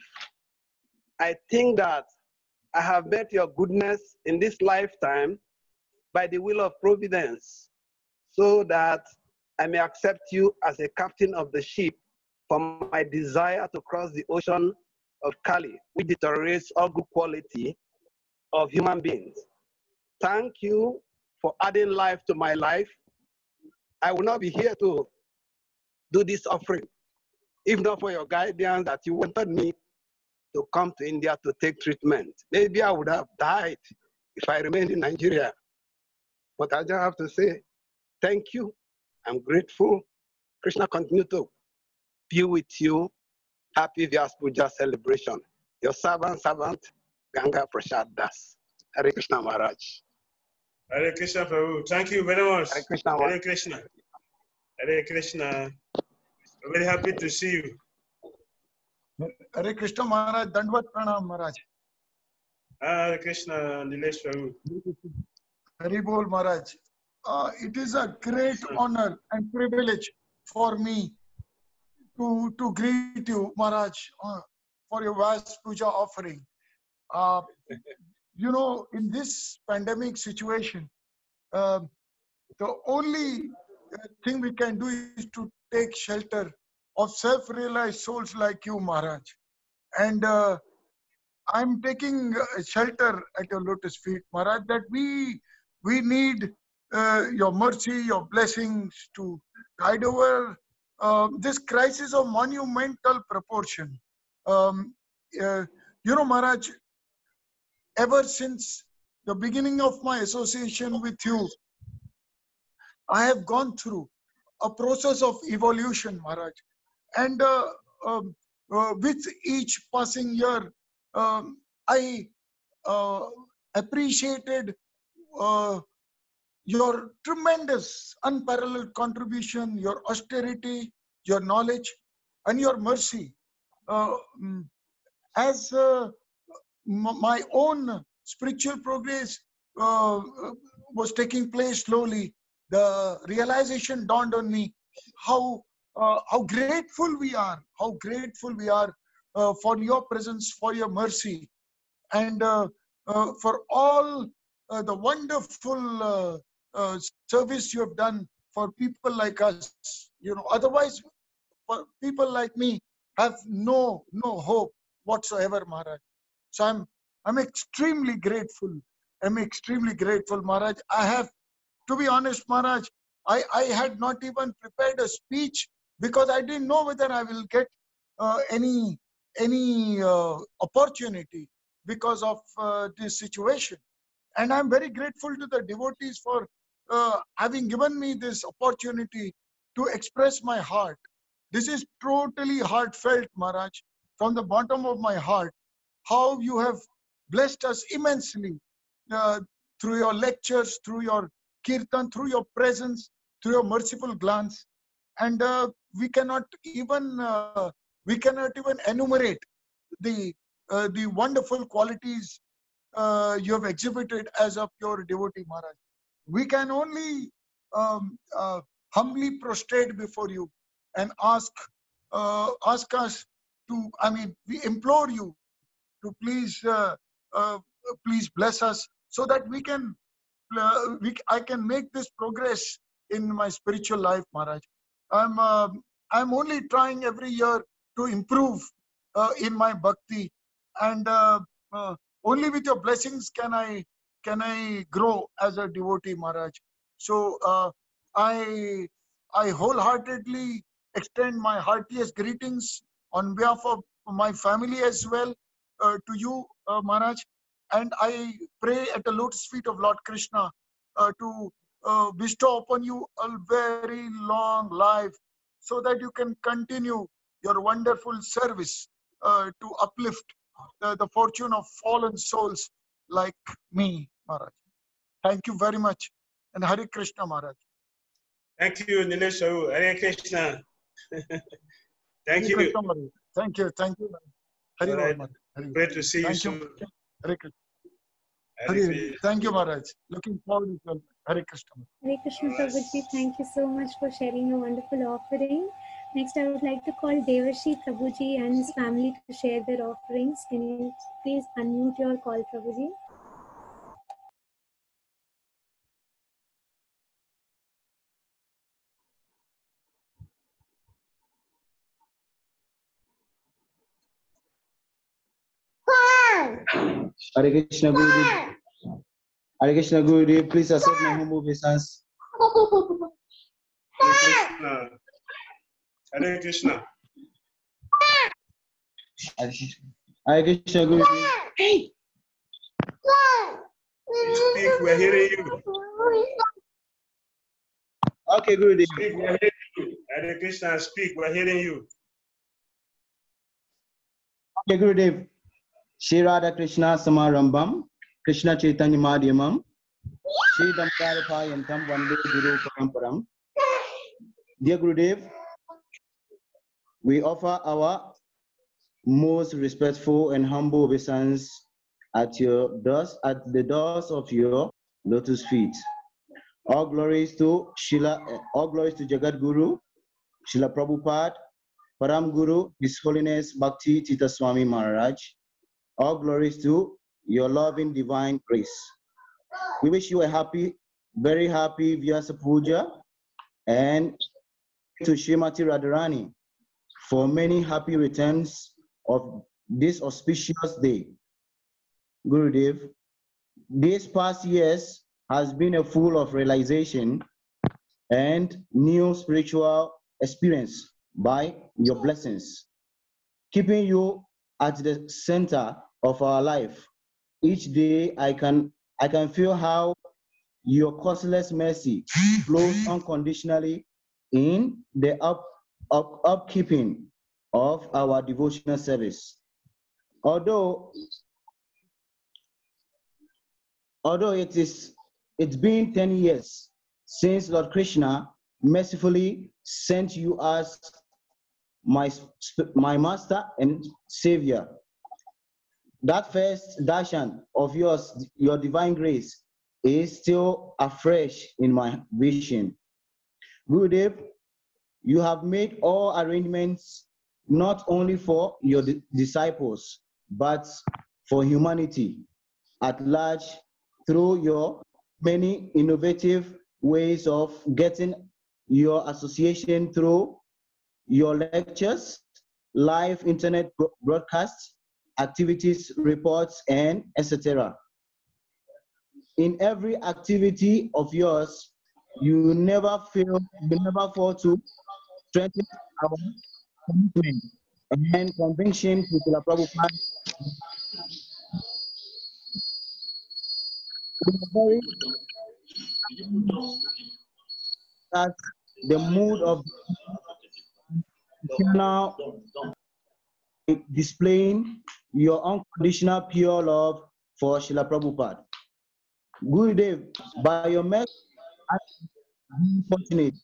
I think that I have met your goodness in this lifetime by the will of providence, so that I may accept you as a captain of the ship for my desire to cross the ocean of Kali, which deteriorates all good quality of human beings. Thank you for adding life to my life. I will not be here to do this offering if not for your guidance that you wanted me to come to India to take treatment. Maybe I would have died if I remained in Nigeria. But I just have to say, thank you. I'm grateful. Krishna continue to be with you. Happy Vyas Puja celebration. Your servant, Ganga Prasad Das. Hare Krishna Maharaj. Hare Krishna Prabhu. Thank you very much. Hare Krishna. Hare Krishna. Hare Krishna. I'm very happy to see you. Hare Krishna Maharaj, Dandvat Pranam Maharaj. Hare Krishna, Nilesh Prabhu. Hare Bol Maharaj. It is a great honor and privilege for me to greet you, Maharaj, for your Vyas Puja offering. You know, in this pandemic situation, the only thing we can do is to take shelter of self-realized souls like you, Maharaj. And I'm taking shelter at your lotus feet, Maharaj, that we need your mercy, your blessings to tide over this crisis of monumental proportion. You know, Maharaj, ever since the beginning of my association with you, I have gone through a process of evolution, Maharaj. And with each passing year, I appreciated your tremendous, unparalleled contribution, your austerity, your knowledge, and your mercy. As my own spiritual progress was taking place slowly, the realization dawned on me how grateful we are, for your presence, for your mercy, and for all the wonderful service you have done for people like us. Otherwise, for people like me have no hope whatsoever, Maharaj. So I'm extremely grateful. I'm extremely grateful, Maharaj. I have, to be honest, Maharaj, I had not even prepared a speech because I didn't know whether I will get any opportunity because of this situation. And I'm very grateful to the devotees for having given me this opportunity to express my heart. This is totally heartfelt, Maharaj, from the bottom of my heart, how you have blessed us immensely through your lectures, through your kirtan, through your presence, through your merciful glance. And we cannot even enumerate the wonderful qualities you have exhibited as a pure devotee, Maharaj. We can only humbly prostrate before you and ask us to, we implore you to please bless us so that I can make this progress in my spiritual life, Maharaj. I'm only trying every year to improve in my bhakti, and only with your blessings can I grow as a devotee, Maharaj. So I wholeheartedly extend my heartiest greetings on behalf of my family as well to you, Maharaj. And I pray at the lotus feet of Lord Krishna to bestow upon you a very long life so that you can continue your wonderful service to uplift the fortune of fallen souls like me, Maharaj. Thank you very much. And Hare Krishna, Maharaj. Thank you, Nilesh. Hare Krishna. Thank you. Krishna, Maharaj. Thank you. Hare Right. Hare. Great to see you Thank soon. you. Hare Krishna. Hare. Thank you, Maharaj. Looking forward to it. Hare Krishna. Hare Krishna Prabhuji, thank you so much for sharing a wonderful offering. Next, I would like to call Devashi Prabhuji and his family to share their offerings. Can you please unmute your call, Prabhuji? Hare Krishna Gurudev. Hare Krishna Gurudev, please accept my humble obeisance. Hare Krishna. Hare Krishna Gurudev. Speak, we're hearing you. Okay, Gurudev. Speak, we're hearing you. Hare Krishna, speak, we're hearing you. Okay, Gurudev. Shri Radha Krishna Samarambam, Krishna Chaitanya Madhyamam, Shri Damkarapayantam Vande Guru Paramparam. Dear Gurudev, we offer our most respectful and humble obeisance at the doors of your lotus feet. All glories to Jagat Guru, Srila Prabhupada, Param Guru, His Holiness Bhakti Tita Swami Maharaj. All glories to your loving divine grace. We wish you a very happy Vyasa Puja, and to Srimati Radharani for many happy returns of this auspicious day. Gurudev, these past years has been full of realization and new spiritual experience by your blessings, keeping you at the center of our life. Each day I can feel how your causeless mercy flows unconditionally in the upkeeping of our devotional service. Although it's been 10 years since Lord Krishna mercifully sent you as my master and savior. That first darshan of yours, your divine grace, is still afresh in my vision. Gurudev, you have made all arrangements not only for your disciples, but for humanity at large through your many innovative ways of getting your association through your lectures, live internet broadcasts, activities, reports, and etc. In every activity of yours, you never fall to strengthen our commitment and conviction to Srila Prabhupada. That the mood of now displaying your unconditional pure love for Srila Prabhupada. Gurudev, by your mercy, I am fortunate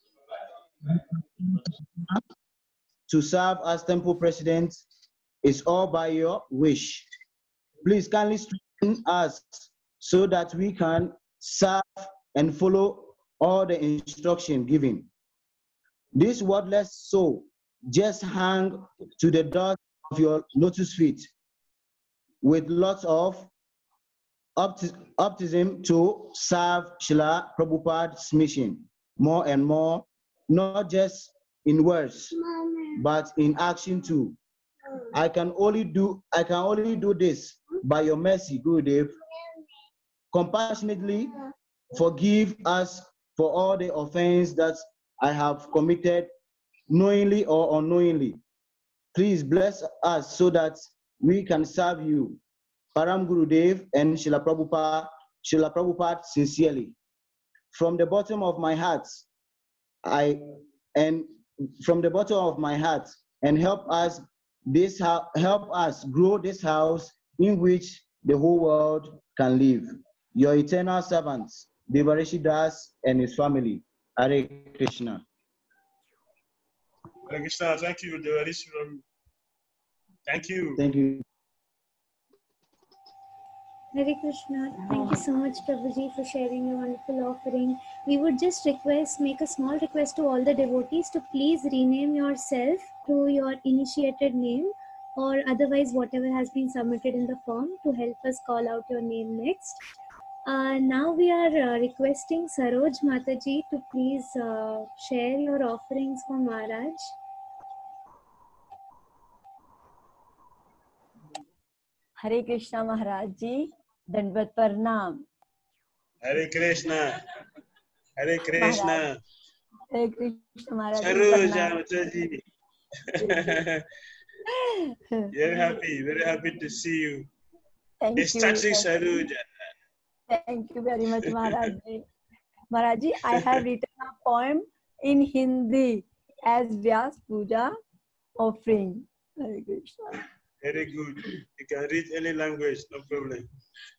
to serve as temple president is all by your wish. Please kindly strengthen us so that we can serve and follow all the instruction given. This wordless soul just hang to the dust of your lotus feet with lots of optimism to serve Srila Prabhupada's mission more and more, not just in words, but in action too. I can only do this by your mercy, Gurudev. Compassionately forgive us for all the offense that I have committed, knowingly or unknowingly. Please bless us so that we can serve you, Param Gurudev and Srila Prabhupada sincerely. From the bottom of my heart, and help us grow this house in which the whole world can live. Your eternal servants, Devarishi Das and his family. Hare Krishna. Hare Krishna. Thank you, Devarishi. Thank you. Thank you. Hare Krishna. Thank you so much, Prabhuji, for sharing your wonderful offering. We would just make a small request to all the devotees to please rename yourself to your initiated name, or otherwise whatever has been submitted in the form, to help us call out your name next. Now we are requesting Saroj Mataji to please share your offerings for Maharaj. हरे कृष्णा महाराज जी, दंडवत प्रणाम. हरे कृष्णा. हरे कृष्णा. हरे कृष्ण महाराज जी. Very happy to see you. It's touching, Saroj. Thank you very much, Maharaj ji. Maharaj ji, I have written a poem in Hindi as Vyas Puja offering. Hare Krishna. Very good. You can read any language, no problem.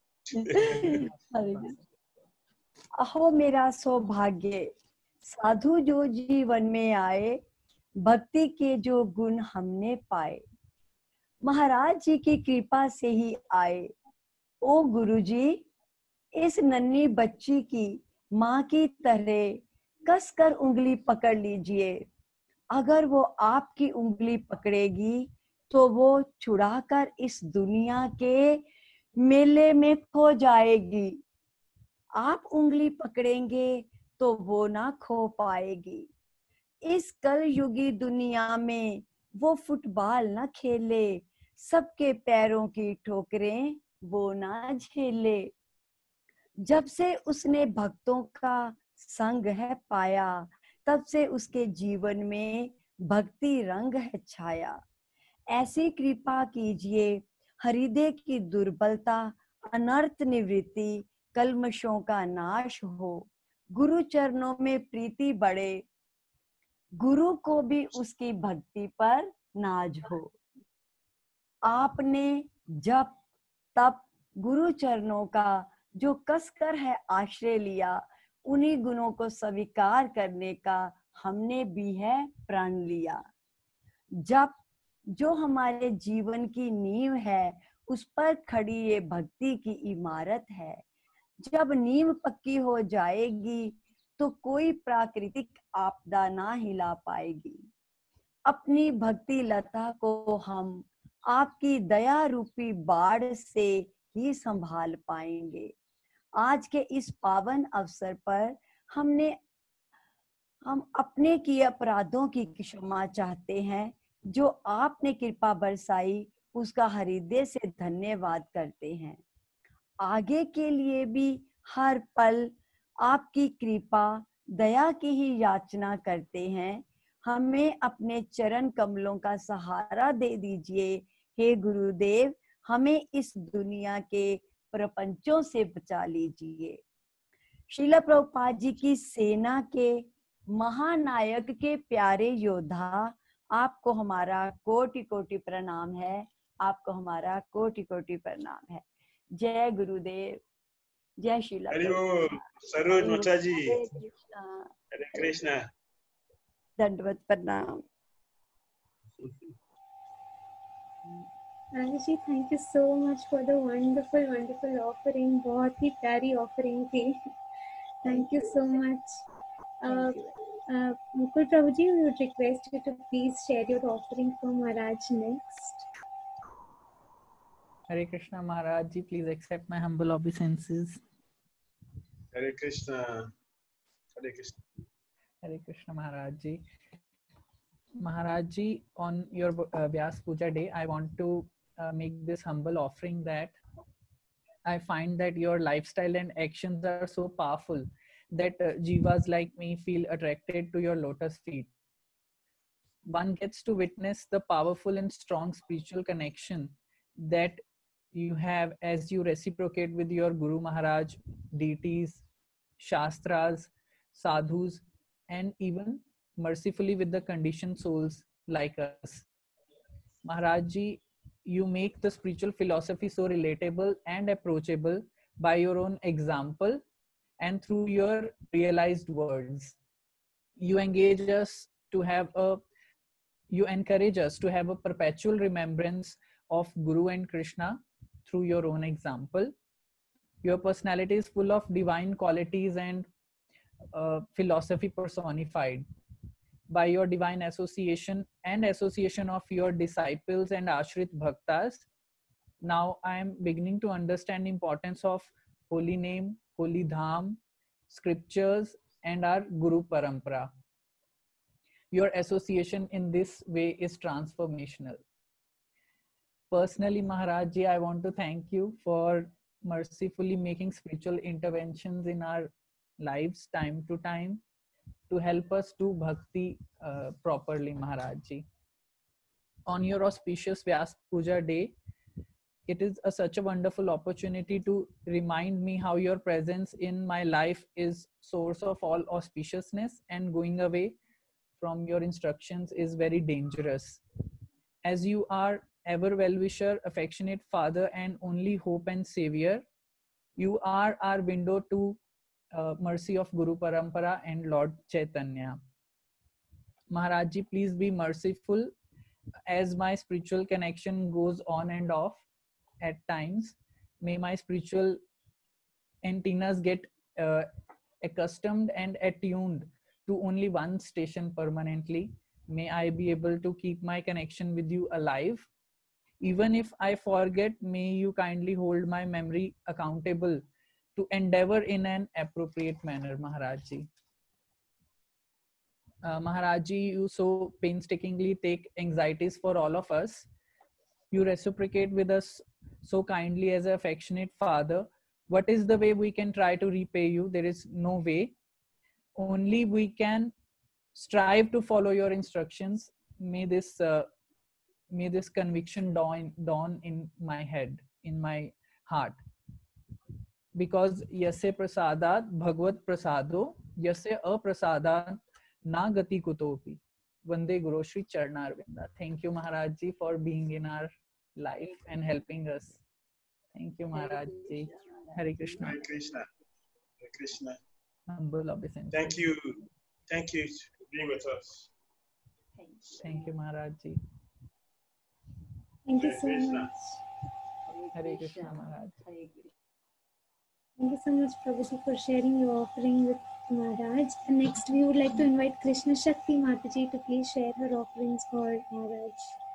अहो मेरा सौभाग्य, साधु जो जीवन में आए, भक्ति के जो गुण हमने पाए, महाराज जी की कृपा से ही आए. ओ गुरु जी, इस नन्ही बच्ची की माँ की तरह कसकर उंगली पकड़ लीजिए. अगर वो आपकी उंगली पकड़ेगी तो वो छुड़ाकर इस दुनिया के मेले में खो जाएगी. आप उंगली पकड़ेंगे तो वो ना खो पाएगी. इस कलयुगी दुनिया में वो फुटबॉल ना खेले, सबके पैरों की ठोकरें वो ना झेले. जब से उसने भक्तों का संग है पाया, तब से उसके जीवन में भक्ति रंग है छाया. ऐसी कृपा कीजिए, हृदय की दुर्बलता, अनर्थ निवृत्ति, कल्मशों का नाश हो. गुरु चरणों में प्रीति बढ़े, गुरु को भी उसकी भक्ति पर नाज हो. आपने जब तब गुरु चरणों का जो कसकर है आश्रय लिया, उन्हीं गुणों को स्वीकार करने का हमने भी है प्रण लिया. जब जो हमारे जीवन की नींव है, उस पर खड़ी ये भक्ति की इमारत है. जब नींव पक्की हो जाएगी तो कोई प्राकृतिक आपदा ना हिला पाएगी। अपनी भक्ति लता को हम आपकी दया रूपी बाढ़ से ही संभाल पाएंगे। आज के इस पावन अवसर पर हम अपने किए अपराधों की क्षमा चाहते हैं। जो आपने कृपा बरसाई उसका हृदय से धन्यवाद करते हैं। आगे के लिए भी हर पल आपकी कृपा दया की ही याचना करते हैं। हमें अपने चरण कमलों का सहारा दे दीजिए। हे गुरुदेव, हमें इस दुनिया के प्रपंचों से बचा लीजिए। श्रील प्रभुपाद जी की सेना के महानायक के प्यारे योद्धा, आपको हमारा कोटि कोटि प्रणाम है। आपको हमारा कोटि कोटि प्रणाम है। जय गुरुदेव, जय श्रील हरिओम। सरोज मचा जी, हरे कृष्णा। हरे कृष्णा। दंडवत प्रणाम। Anji, thank you so much for the wonderful offering. बहुत ही प्यारी offering थी। Thank you so much. Mukul Prabhuji, we would request you to please share your offering for Maharaj next. Hare Krishna Maharaj ji, please accept my humble obeisances. Hare Krishna. Hare Krishna. Hare Krishna Maharaj ji. Maharaj ji, on your Vyas Puja day, I want to make this humble offering that I find that your lifestyle and actions are so powerful that jivas like me feel attracted to your lotus feet. One gets to witness the powerful and strong spiritual connection that you have as you reciprocate with your Guru Maharaj, deities, Shastras, sadhus, and even mercifully with the conditioned souls like us. Maharaj ji, you make the spiritual philosophy so relatable and approachable by your own example and through your realized words. You encourage us to have a perpetual remembrance of Guru and Krishna through your own example. Your personality is full of divine qualities and philosophy personified. By your divine association and association of your disciples and Ashrit Bhaktas, now I am beginning to understand the importance of holy name, holy dham, scriptures, and our Guru Parampara. Your association in this way is transformational. Personally, Maharaj ji, I want to thank you for mercifully making spiritual interventions in our lives time to time to help us do bhakti properly, Maharaj ji. On your auspicious Vyas Puja day, it is such a wonderful opportunity to remind me how your presence in my life is source of all auspiciousness, and going away from your instructions is very dangerous. As you are ever well-wisher, affectionate father, and only hope and savior, you are our window to mercy of Guru Parampara and Lord Chaitanya. Maharaj ji, please be merciful as my spiritual connection goes on and off at times. May my spiritual antennas get accustomed and attuned to only one station permanently. May I be able to keep my connection with you alive. Even if I forget, may you kindly hold my memory accountable to endeavor in an appropriate manner, Maharaj ji. Maharaj ji, you so painstakingly take anxieties for all of us. You reciprocate with us so kindly as an affectionate father. What is the way we can try to repay you? There is no way. Only we can strive to follow your instructions. May this conviction dawn in my head, in my heart. Because yase prasadat bhagavad prasado, yase aprasadat na gati kutopi. Vande Guru Shri Charnarvinda. Thank you, Maharaj ji, for being in our life and helping us. Thank you, Maharaj ji. Hare Krishna. Hare Krishna. Hare Krishna. Humble obeisance. Thank you. Thank you for being with us. Thank you, Maharaj ji. Thank you Hare so Krishna. much. Hare Krishna, Maharaj. Thank you so much, Prabhuji, for sharing your offering with Maharaj. And next, we would like to invite Krishna Shakti Mataji to please share her offerings for Maharaj.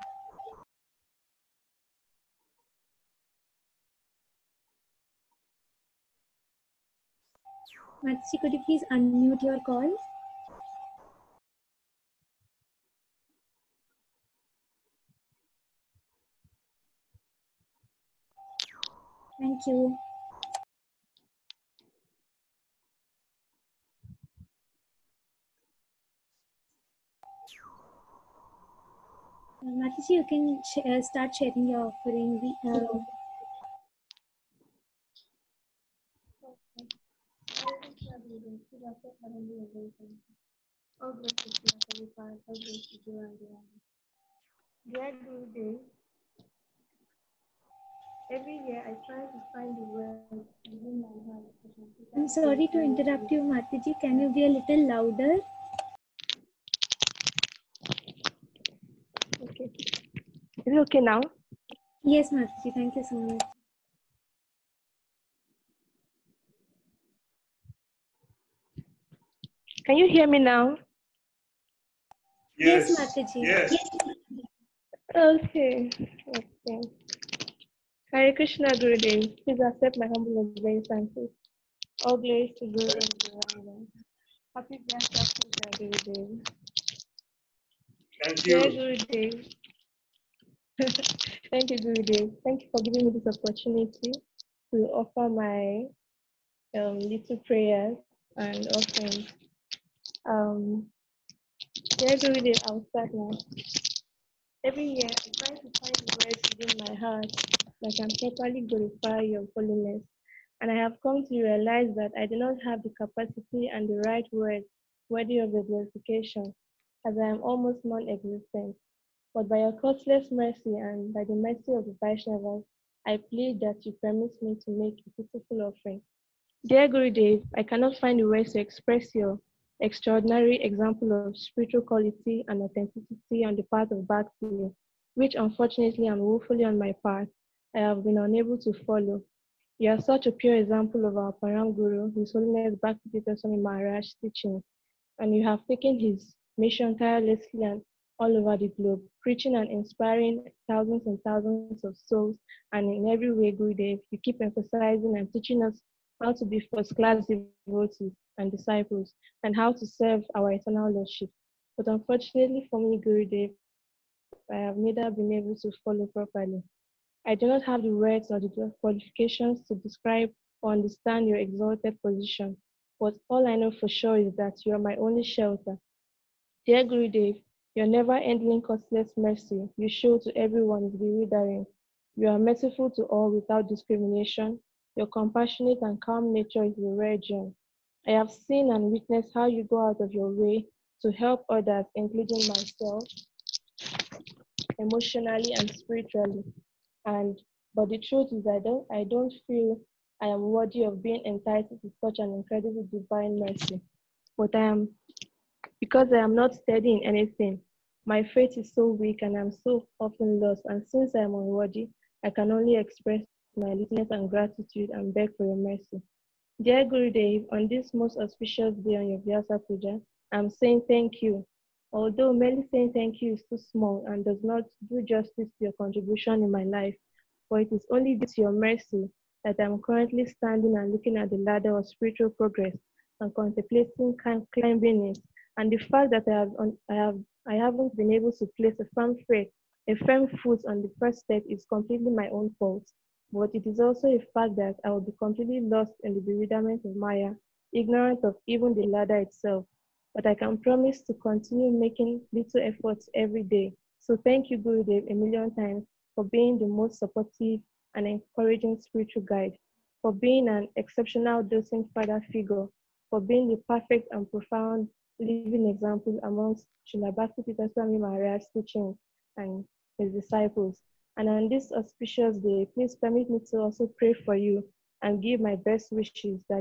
Mataji, could you please unmute your call? Thank you. Mataji, you can start sharing your offering. Dear Gurudev, every year I try to find the words within my heart. I'm sorry to interrupt you, Mataji. Can you be a little louder? Okay. Is it okay now? Yes, Mataji. Thank you so much. Can you hear me now? Yes, Mataji. Yes. Okay. Okay. Hare Krishna Gurudev, please accept my humble obeisances. All glories to Guru and Guru. Happy birthday, Gurudev. Thank Dear you. Gurudev. Thank you, Gurudev. Thank you for giving me this opportunity to offer my little prayers and offerings. Dear Gurudev, I'll start now. Every year, I try to find the words within my heart that can properly glorify your holiness. And I have come to realize that I do not have the capacity and the right words worthy of the glorification, as I am almost non-existent. But by your causeless mercy and by the mercy of the Vaishnavas, I plead that you permit me to make a beautiful offering. Dear Gurudev, I cannot find the words to express your extraordinary example of spiritual quality and authenticity on the part of Bhakti, which unfortunately and woefully on my part, I have been unable to follow. You are such a pure example of our Param Guru, His Holiness Bhakti Swami Maharaj's teachings, and you have taken his mission tirelessly and all over the globe, preaching and inspiring thousands and thousands of souls, and in every way, Gurudev, you keep emphasizing and teaching us how to be first-class devotees and disciples, and how to serve our eternal Lordship. But unfortunately for me, Gurudev, I have neither been able to follow properly. I do not have the words or the qualifications to describe or understand your exalted position, but all I know for sure is that you are my only shelter. Dear Gurudev, your never-ending causeless mercy you show to everyone is bewildering. You are merciful to all without discrimination. Your compassionate and calm nature is a rare gem. I have seen and witnessed how you go out of your way to help others, including myself, emotionally and spiritually. But the truth is I don't feel I am worthy of being entitled to such an incredible divine mercy. But because I am not steady in anything, my faith is so weak and I'm so often lost. And since I am unworthy, I can only express my littleness and gratitude and beg for your mercy. Dear Gurudev, on this most auspicious day on your Vyasa Puja, I'm saying thank you. Although merely saying thank you is too small and does not do justice to your contribution in my life, for it is only due to your mercy that I'm currently standing and looking at the ladder of spiritual progress and contemplating climbing it. And the fact that I haven't been able to place a firm foot on the first step is completely my own fault. But it is also a fact that I will be completely lost in the bewilderment of Maya, ignorant of even the ladder itself. But I can promise to continue making little efforts every day. So thank you, Gurudev, a million times for being the most supportive and encouraging spiritual guide, for being an exceptional docent father figure, for being the perfect and profound living example amongst Srila Bhakti Swami Maharaj's teachings and his disciples. And on this auspicious day, please permit me to also pray for you and give my best wishes that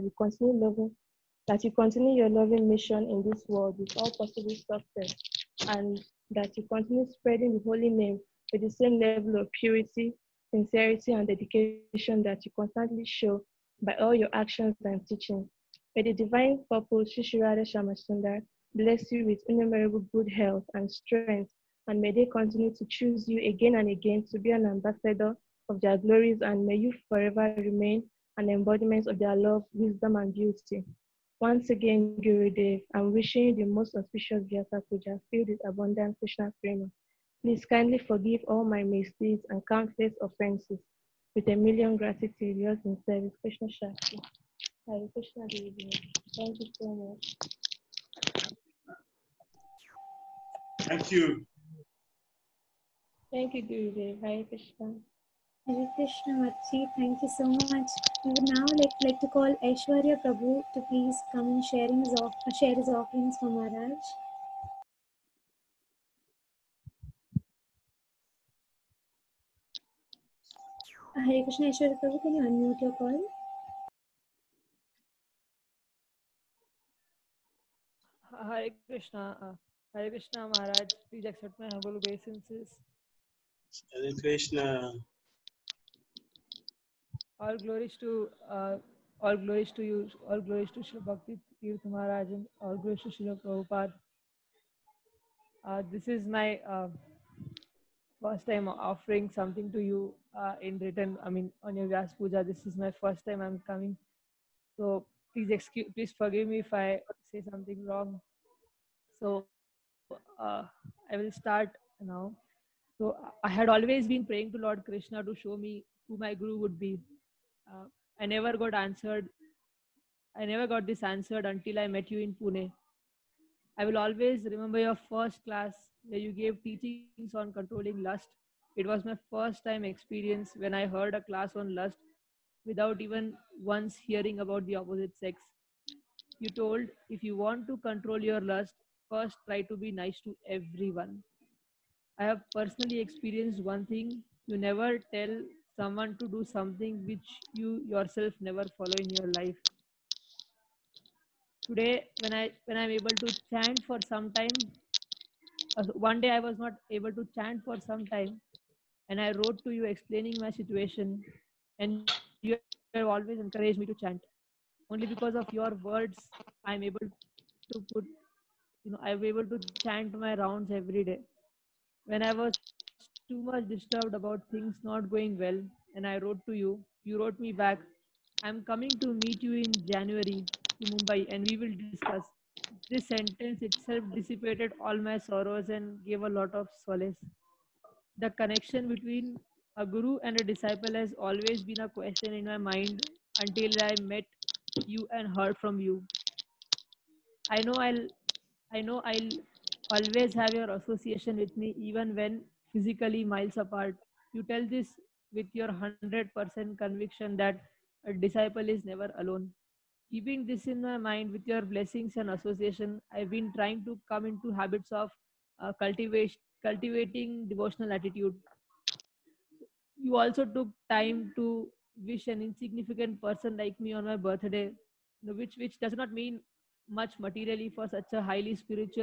you continue your loving mission in this world with all possible success, and that you continue spreading the holy name with the same level of purity, sincerity, and dedication that you constantly show by all your actions and teachings. May the divine purpose, Sri Sri Radha Shamasundar, bless you with innumerable good health and strength, and may they continue to choose you again and again to be an ambassador of their glories, and may you forever remain an embodiment of their love, wisdom, and beauty. Once again, Gurudev, I'm wishing you the most auspicious Vyasa Puja filled with abundant Krishna prema. Please kindly forgive all my misdeeds and countless offenses. With a million gratitude, yours in service, Krishna Shakti. Hare Krishna Devi. Thank you so much. Thank you. Thank you, Gurudev. Hare Krishna. Hare Krishna Marci, thank you so much. We would now like to call Aishwarya Prabhu to please come and share his offerings for Maharaj. Hare Krishna Aishwarya Prabhu, can you unmute your call? Hare Krishna Maharaj, please accept my humble obeisances. Hare Krishna. All glories to you, all glories to Srila Bhakti Tirtha Maharaj, and all glories to Srila Prabhupada. This is my first time offering something to you in written. I mean, on your Vyas Puja, this is my first time I'm coming. So please forgive me if I say something wrong. So I will start now. So I had always been praying to Lord Krishna to show me who my guru would be. I never got this answered until I met you in Pune. I will always remember your first class where you gave teachings on controlling lust. It was my first time experience when I heard a class on lust without even once hearing about the opposite sex. You told, if you want to control your lust, first try to be nice to everyone. I have personally experienced one thing: you never tell someone to do something which you yourself never follow in your life. Today, when I'm able to chant for some time, one day I was not able to chant for some time, and I wrote to you explaining my situation, and you have always encouraged me to chant. Only because of your words, I'm able to I'm able to chant my rounds every day. When I was too much disturbed about things not going well, and I wrote to you, you wrote me back, I'm coming to meet you in January to Mumbai and we will discuss. This sentence itself dissipated all my sorrows and gave a lot of solace. The connection between a guru and a disciple has always been a question in my mind until I met you and heard from you. I know I'll always have your association with me even when physically miles apart. You tell this with your 100% conviction that a disciple is never alone. Keeping this in my mind with your blessings and association, I've been trying to come into habits of cultivating devotional attitude. You also took time to wish an insignificant person like me on my birthday, which does not mean much materially for such a highly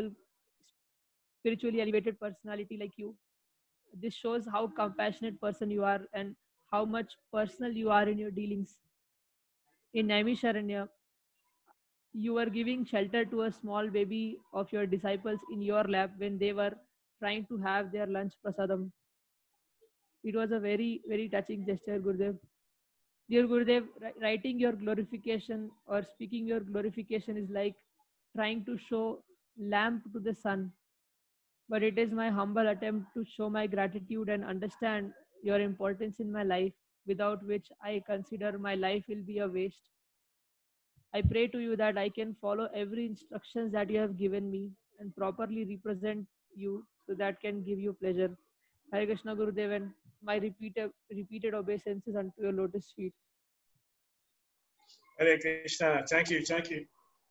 spiritually elevated personality like you. This shows how compassionate person you are and how much personal you are in your dealings. In Naimisharanya, you were giving shelter to a small baby of your disciples in your lap when they were trying to have their lunch prasadam. It was a very, very touching gesture, Gurudev. Dear Gurudev, writing your glorification or speaking your glorification is like trying to show lamp to the sun. But it is my humble attempt to show my gratitude and understand your importance in my life, without which I consider my life will be a waste. I pray to you that I can follow every instructions that you have given me and properly represent you so that can give you pleasure. Hare Krishna Gurudev, and my repeated obeisances unto your lotus feet. Hare Krishna. Thank you. Thank you.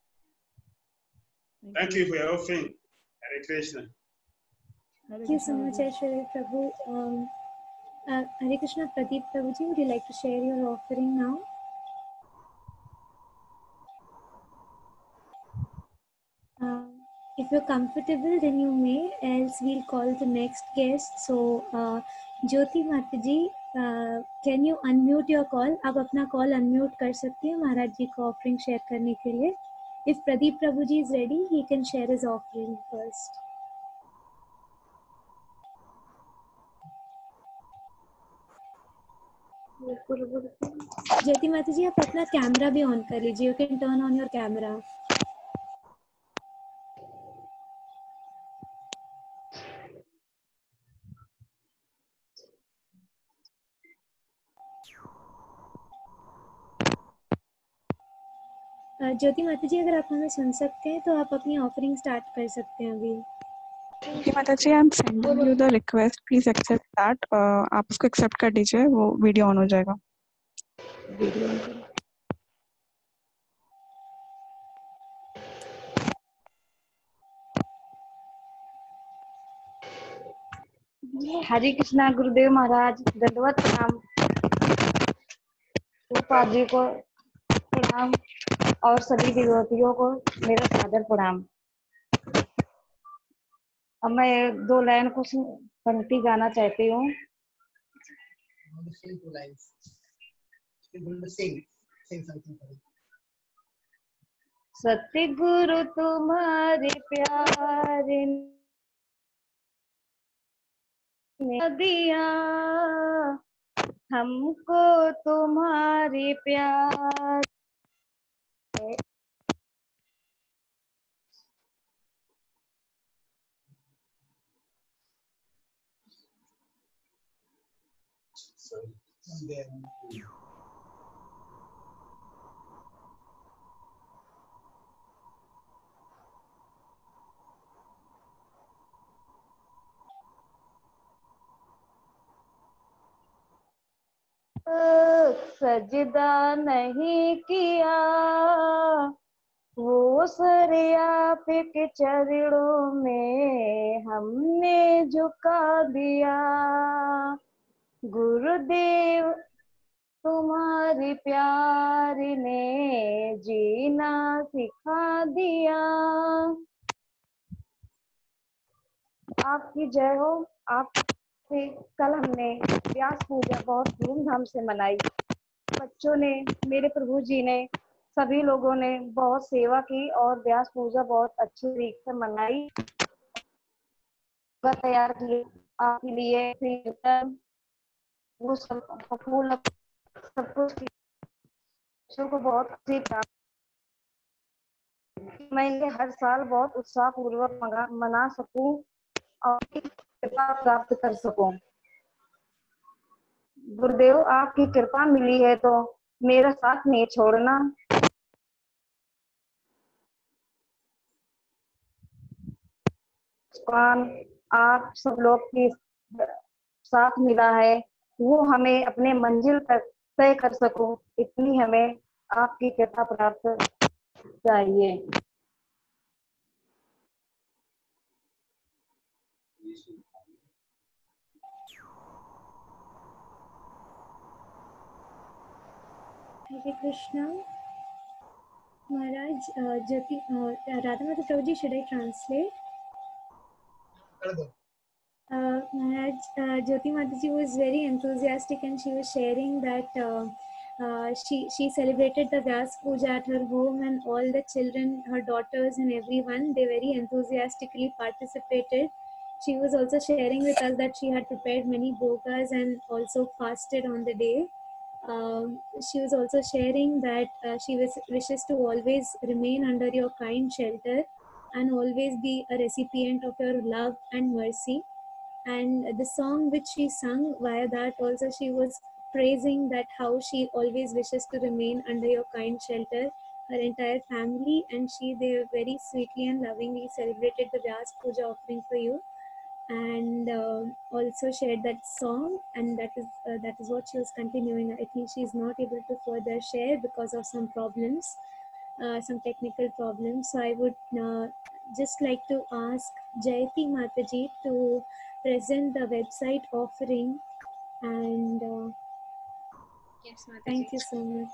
Thank you for your offering. Hare Krishna. Thank you so much, Aishwarya Prabhu. Hare Krishna Pradeep Prabhuji, would you like to share your offering now? If you're comfortable, then you may, else we'll call the next guest. So, Jyoti Mataji, can you unmute your call? आप अपना call unmute कर सकती हैं महाराज जी को offering share करने के लिए. If Pradeep Prabhu ji is ready, he can share his offering first. Jyoti Mata ji, आप अपना कैमरा भी ऑन कर लीजिए. You can turn on your camera. Jyoti Mata ji, अगर आप हमें सुन सकते हैं तो आप अपनी ऑफरिंग स्टार्ट कर सकते हैं अभी. जी Mataji, I am sending you the request, please accept that. आप उसको एक्सेप्ट कर दीजिए, वो वीडियो ऑन हो जाएगा. वीडियो ऑन करो. हरे कृष्णा गुरुदेव महाराज, दंडवत प्रणाम. रूपा जी को प्रणाम और सभी देवतियों को मेरा सादर प्रणाम. अब मैं 2 लाइन कुछ पंक्ति गाना चाहती हूँ. सतगुरु तुम्हारे प्यारे ने दिया, हमको तुम्हारे प्यार. सजदा नहीं किया, वो सरे आपके चरणों में हमने झुका दिया. गुरुदेव तुम्हारे प्यार ने जीना सिखा दिया. आपकी जय हो. आपसे कल हमने व्यास पूजा बहुत धूमधाम से मनाई. बच्चों ने, मेरे प्रभु जी ने, सभी लोगों ने बहुत सेवा की और व्यास पूजा बहुत अच्छी तरीके से मनाई. तैयार किए आपके लिए, वो सब फूल सब कुछ को बहुत खुशी प्राप्त. मैं इन्हें हर साल बहुत उत्साह पूर्वक मना सकूं और कृपा प्राप्त कर सकूं. गुरुदेव, आपकी कृपा मिली है तो मेरा साथ नहीं छोड़ना. आप सब लोग की साथ मिला है, वो हमें अपने मंजिल तक तय कर सकूं, इतनी हमें आपकी कृपा प्राप्त चाहिए. हरे कृष्णा महाराज. ज्योति राधा माता प्रभु जी, should I translate? Maharaj, Jyoti Mataji was very enthusiastic and she was sharing that she celebrated the Vyas Puja at her home, and all the children, her daughters and everyone, they very enthusiastically participated. She was also sharing with us that she had prepared many bhogas and also fasted on the day. She was also sharing that she wishes to always remain under your kind shelter and always be a recipient of your love and mercy. And the song which she sung, via that also she was praising that how she always wishes to remain under your kind shelter, her entire family, and they very sweetly and lovingly celebrated the Vyas Puja offering for you, and also shared that song, and that is what she was continuing. I think she is not able to further share because of some problems, some technical problems. So I would just like to ask Jayati Mataji to present the website offering, and yes, Mataji. Thank you so much.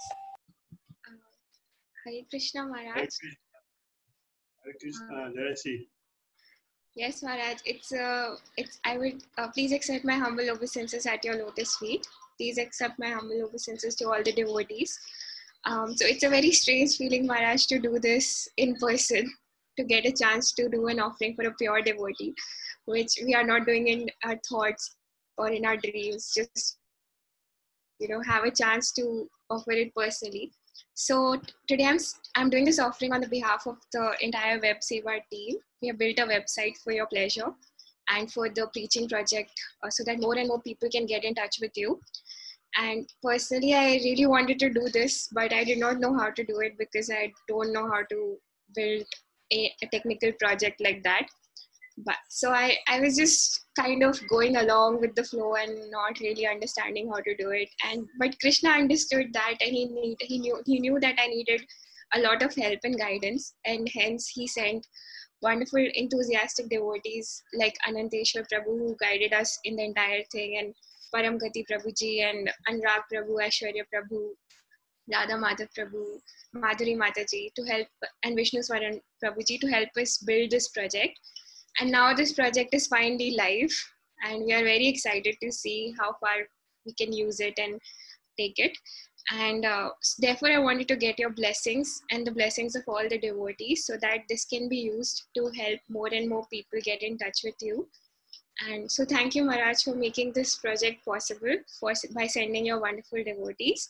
Hare Krishna Maharaj. Hare Krishna, Jayati. Yes, Maharaj. I would please accept my humble obeisances at your lotus feet. Please accept my humble obeisances to all the devotees. So it's a very strange feeling, Maharaj, to do this in person, to get a chance to do an offering for a pure devotee, which we are not doing in our thoughts or in our dreams, just, have a chance to offer it personally. So today I'm doing this offering on the behalf of the entire Web Seva team. We have built a website for your pleasure and for the preaching project, so that more and more people can get in touch with you. And personally, I really wanted to do this, but I did not know how to do it because I don't know how to build a technical project like that. But so I was just kind of going along with the flow and not really understanding how to do it. But Krishna understood that, and he knew that I needed a lot of help and guidance, and hence he sent wonderful enthusiastic devotees like Ananteshwar Prabhu, who guided us in the entire thing, and Paramgati Prabhuji, and Anurag Prabhu, Aishwarya Prabhu, Radha Madhav Prabhu, Madhuri Mataji to help, and Vishnu Swaran Prabhuji to help us build this project. And now this project is finally live, and we are very excited to see how far we can use it and take it. And therefore, I wanted to get your blessings and the blessings of all the devotees so that this can be used to help more and more people get in touch with you. And so thank you, Maharaj, for making this project possible by sending your wonderful devotees.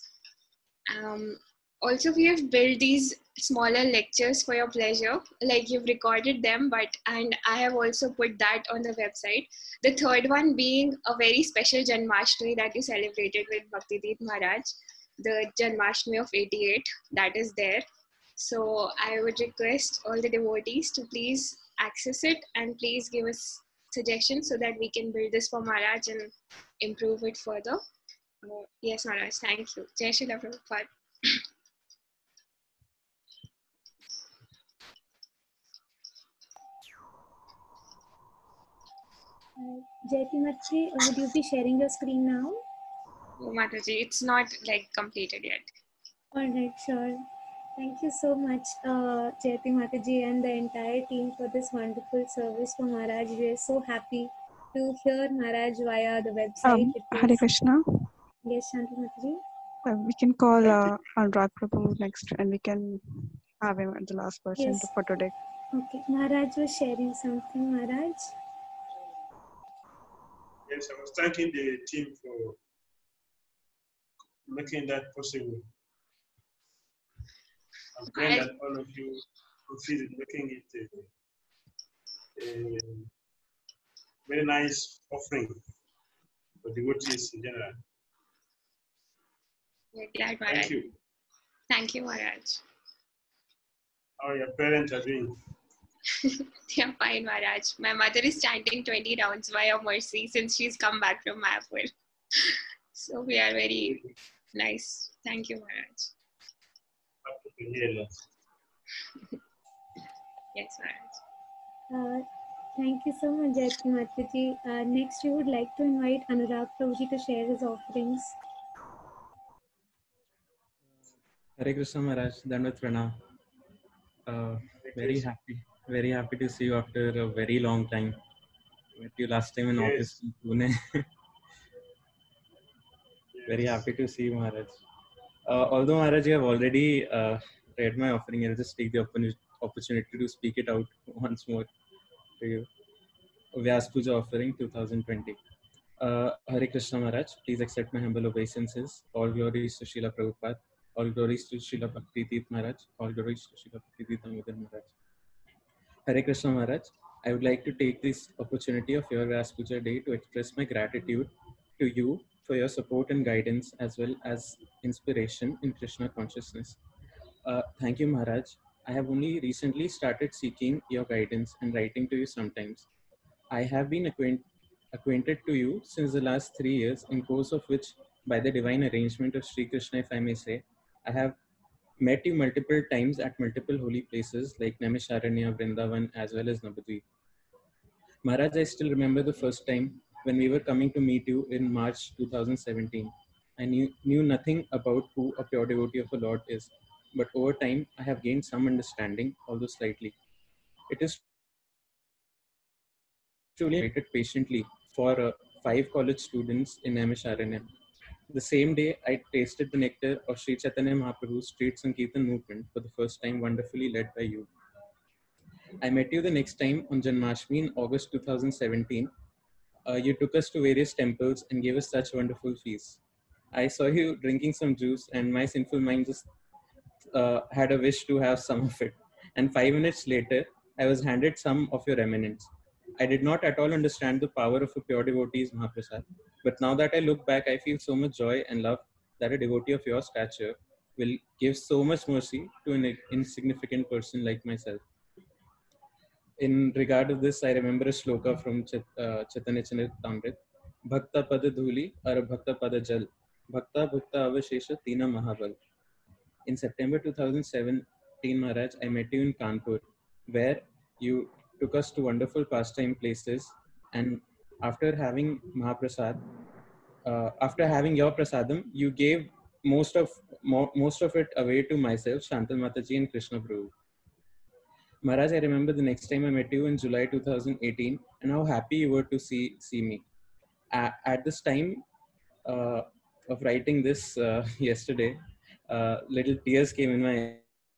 Also, we have built these smaller lectures for your pleasure, like you've recorded them, and I have also put that on the website. The third one being a very special Janmashtami that you celebrated with Bhaktideep Maharaj, the Janmashtami of 88, that is there. So I would request all the devotees to please access it and please give us suggestions so that we can build this for Maharaj and improve it further. Yes, Maharaj, thank you. Jai Srila Prabhupada. Jayati Mataji, would you be sharing your screen now? Oh, Mataji, it's not like completed yet. All right, sure. Thank you so much, Jayati Mataji and the entire team for this wonderful service for Maharaj. We are so happy to hear Maharaj via the website. Hare Krishna. Yes, Shanti Mataji. We can call Anurag Prabhu next, and we can have him at the last person Yes. for today. Okay, Maharaj was sharing something, Maharaj. Yes, I was thanking the team for making that possible. I'm glad that all of you succeeded making it a very nice offering for devotees in general. We're glad, Maharaj. Thank you. Thank you, Maharaj. How your parents are doing? They are fine, Maharaj. My mother is chanting 20 rounds by your mercy since she's come back from Mayapur. So we are very nice. Thank you, Maharaj. Yes, Maharaj. Thank you so much, Jayati Mataji. Next, we would like to invite Anurag Prabhuji to share his offerings. Hare Krishna Maharaj, Dandavat Pranam. Very happy to see you after a very long time. Met you last time in office in Pune. Very happy to see you, Maharaj. Although Maharaj, you have already read my offering, I'll just take the opportunity to speak it out once more to you. Vyas Puja offering 2020. Hare Krishna Maharaj, please accept my humble obeisances. All glories to Srila Prabhupada. All glories to Srila Bhaktideep Maharaj. All glories to Srila Bhaktideep Damodar Maharaj. Hare Krishna Maharaj, I would like to take this opportunity of your Vyas Puja day to express my gratitude to you for your support and guidance as well as inspiration in Krishna consciousness. Thank you, Maharaj. I have only recently started seeking your guidance and writing to you sometimes. I have been acquainted to you since the last 3 years, in course of which, by the divine arrangement of Sri Krishna, if I may say, I have met you multiple times at multiple holy places like Naimisharanya, Vrindavan, as well as Navadvip. Maharaj, I still remember the first time when we were coming to meet you in March 2017. I knew nothing about who a pure devotee of the Lord is, but over time I have gained some understanding, although slightly. It is truly waited patiently for 5 college students in Naimisharanya. The same day, I tasted the nectar of Sri Chaitanya Mahaprabhu's Street Sankirtan movement for the first time, wonderfully led by you. I met you the next time on Janmashtami in August 2017. You took us to various temples and gave us such wonderful feasts. I saw you drinking some juice, and my sinful mind just had a wish to have some of it. And 5 minutes later, I was handed some of your eminence. I did not at all understand the power of a pure devotee's Mahaprasad, but now that I look back, I feel so much joy and love that a devotee of your stature will give so much mercy to an insignificant person like myself. In regard of this, I remember a shloka from Chaitanya Charitamrita. Bhakta pada dhuli or bhakta pada jal. Bhakta bhakta avashesha tina mahabal. In September 2017, Maharaj, I met you in Kanpur, where you took us to wonderful pastime places. And after having Mahaprasad, after having your prasadam, you gave most of it away to myself, Shantal Mataji, and Krishna Prabhu. Maharaj, I remember the next time I met you in July 2018, and how happy you were to see me. At this time of writing this yesterday, little tears came in my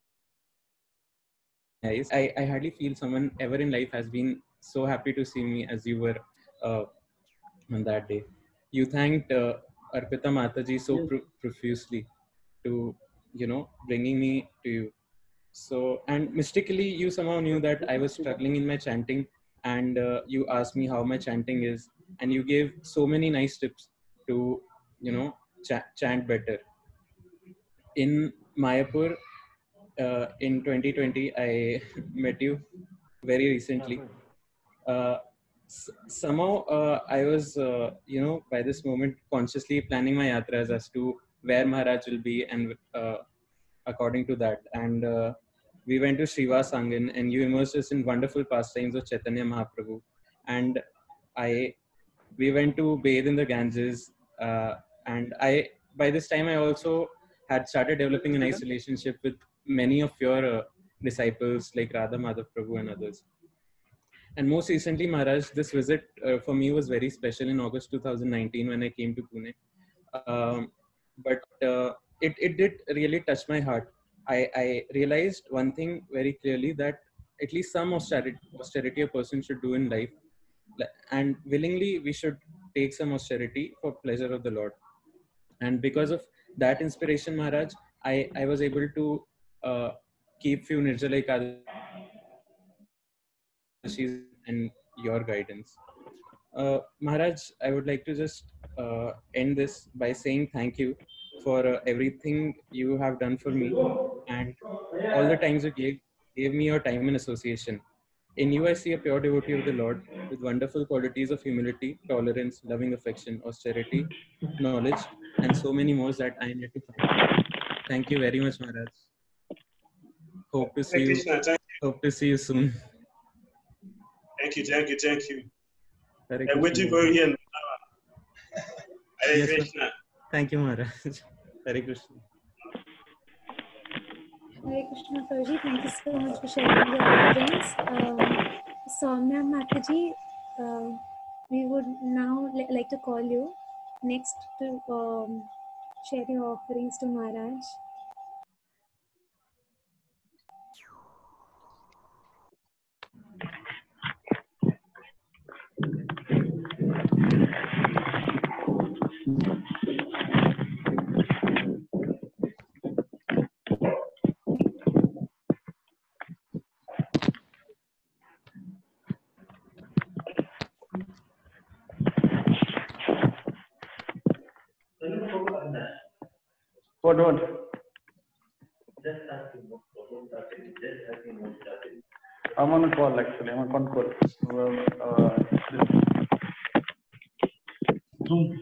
eyes. I hardly feel someone ever in life has been so happy to see me as you were on that day. You thanked Arpita Mataji so profusely to, bringing me to you. So, and mystically, you somehow knew that I was struggling in my chanting, and you asked me how my chanting is, and you gave so many nice tips to, chant better. In Mayapur, in 2020, I met you very recently. Somehow, I was, by this moment, consciously planning my yatras as to where Maharaj will be, and according to that. And we went to Srivas Angan, and you immersed us in wonderful pastimes of Chaitanya Mahaprabhu. And we went to bathe in the Ganges. And by this time, I also had started developing a nice relationship with many of your disciples like Radha Madhav Prabhu and others. And most recently, Maharaj, this visit for me was very special in August 2019 when I came to Pune. But it did really touch my heart. I realized one thing very clearly, that at least some austerity a person should do in life. And willingly, we should take some austerity for pleasure of the Lord. And because of that inspiration, Maharaj, I was able to keep few Nirjala Ekadashis and your guidance. Maharaj, I would like to just end this by saying thank you for everything you have done for me, and all the times you gave me your time and association. In you, I see a pure devotee of the Lord with wonderful qualities of humility, tolerance, loving affection, austerity, knowledge, and so many more that I need to find. Thank you very much, Maharaj. Hope to see you. Hope to see you soon. Thank you. I'm waiting for you here. Hare Yes, Krishna. Thank you, Maharaj. Hare Krishna. Hare Krishna, Prabhuji. Thank you so much for sharing your guidance. Soumya Mataji, we would now like to call you next to share your offerings to Maharaj. What? I'm on a call actually. I'm on call. Zoom.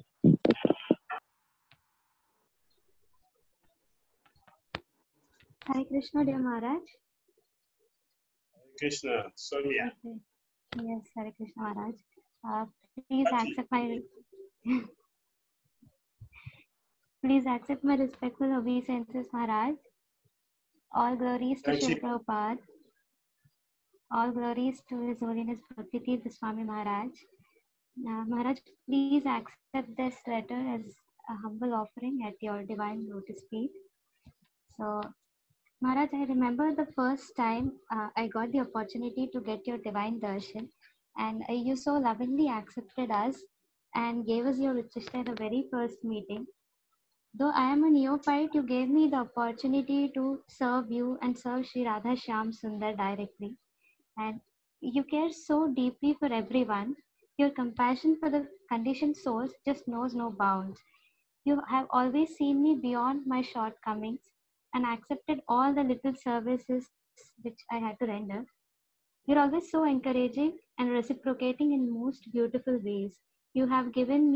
Hare Krishna, dear Maharaj. Krishna, Sonia. Okay. Yes, Hare Krishna, Maharaj. Please accept my please accept my respectful obeisances, Maharaj. All glories to Srila Prabhupada. All glories to His Holiness Bhaktitirtha Swami Maharaj. Maharaj, please accept this letter as a humble offering at your divine lotus feet. So, Maharaj, I remember the first time I got the opportunity to get your divine darshan, and you so lovingly accepted us and gave us your Uchishta at the very first meeting. Though I am a neophyte, you gave me the opportunity to serve you and serve Sri Radha Shyam Sundar directly. And you care so deeply for everyone. Your compassion for the conditioned souls just knows no bounds. You have always seen me beyond my shortcomings and accepted all the little services which I had to render. You're always so encouraging and reciprocating in most beautiful ways. You have given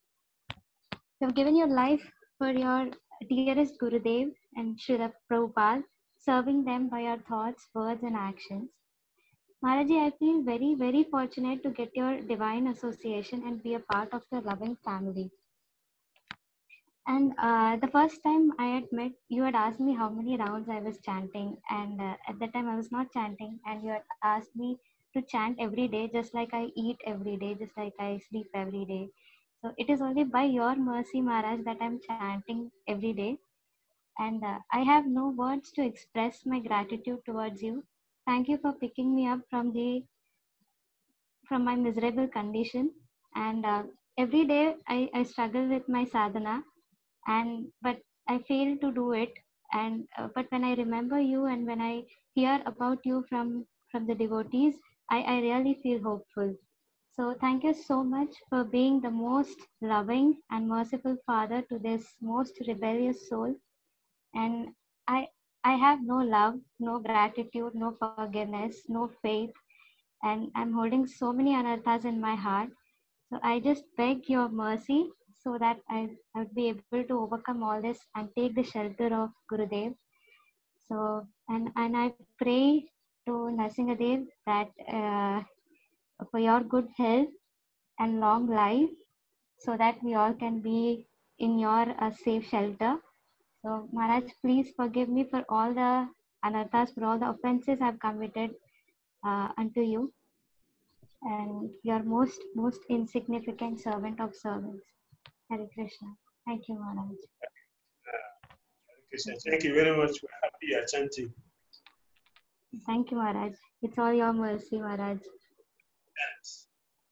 your life for your dearest Gurudev and Srila Prabhupada, serving them by your thoughts, words, and actions. Maharaji, I feel very, very fortunate to get your divine association and be a part of your loving family. And the first time I had met, you had asked me how many rounds I was chanting, and at that time I was not chanting, and you had asked me to chant every day, just like I eat every day, just like I sleep every day. So it is only by your mercy, Maharaj, that I'm chanting every day. And I have no words to express my gratitude towards you. Thank you for picking me up from my miserable condition. And every day I struggle with my sadhana, but I fail to do it. And but when I remember you and when I hear about you from the devotees, I really feel hopeful. So thank you so much for being the most loving and merciful father to this most rebellious soul. And I have no love, no gratitude, no forgiveness, no faith, and I'm holding so many anarthas in my heart. So I just beg your mercy so that I would be able to overcome all this and take the shelter of Gurudev. So, and I pray to Narasimhadev that for your good health and long life, so that we all can be in your safe shelter. So, Maharaj, please forgive me for all the anarthas, for all the offenses I've committed unto you, and your most insignificant servant of servants. Hare Krishna. Thank you, Maharaj. Krishna, thank you very much. We're happy you're chanting. Thank you, Maharaj. It's all your mercy, Maharaj. Yes.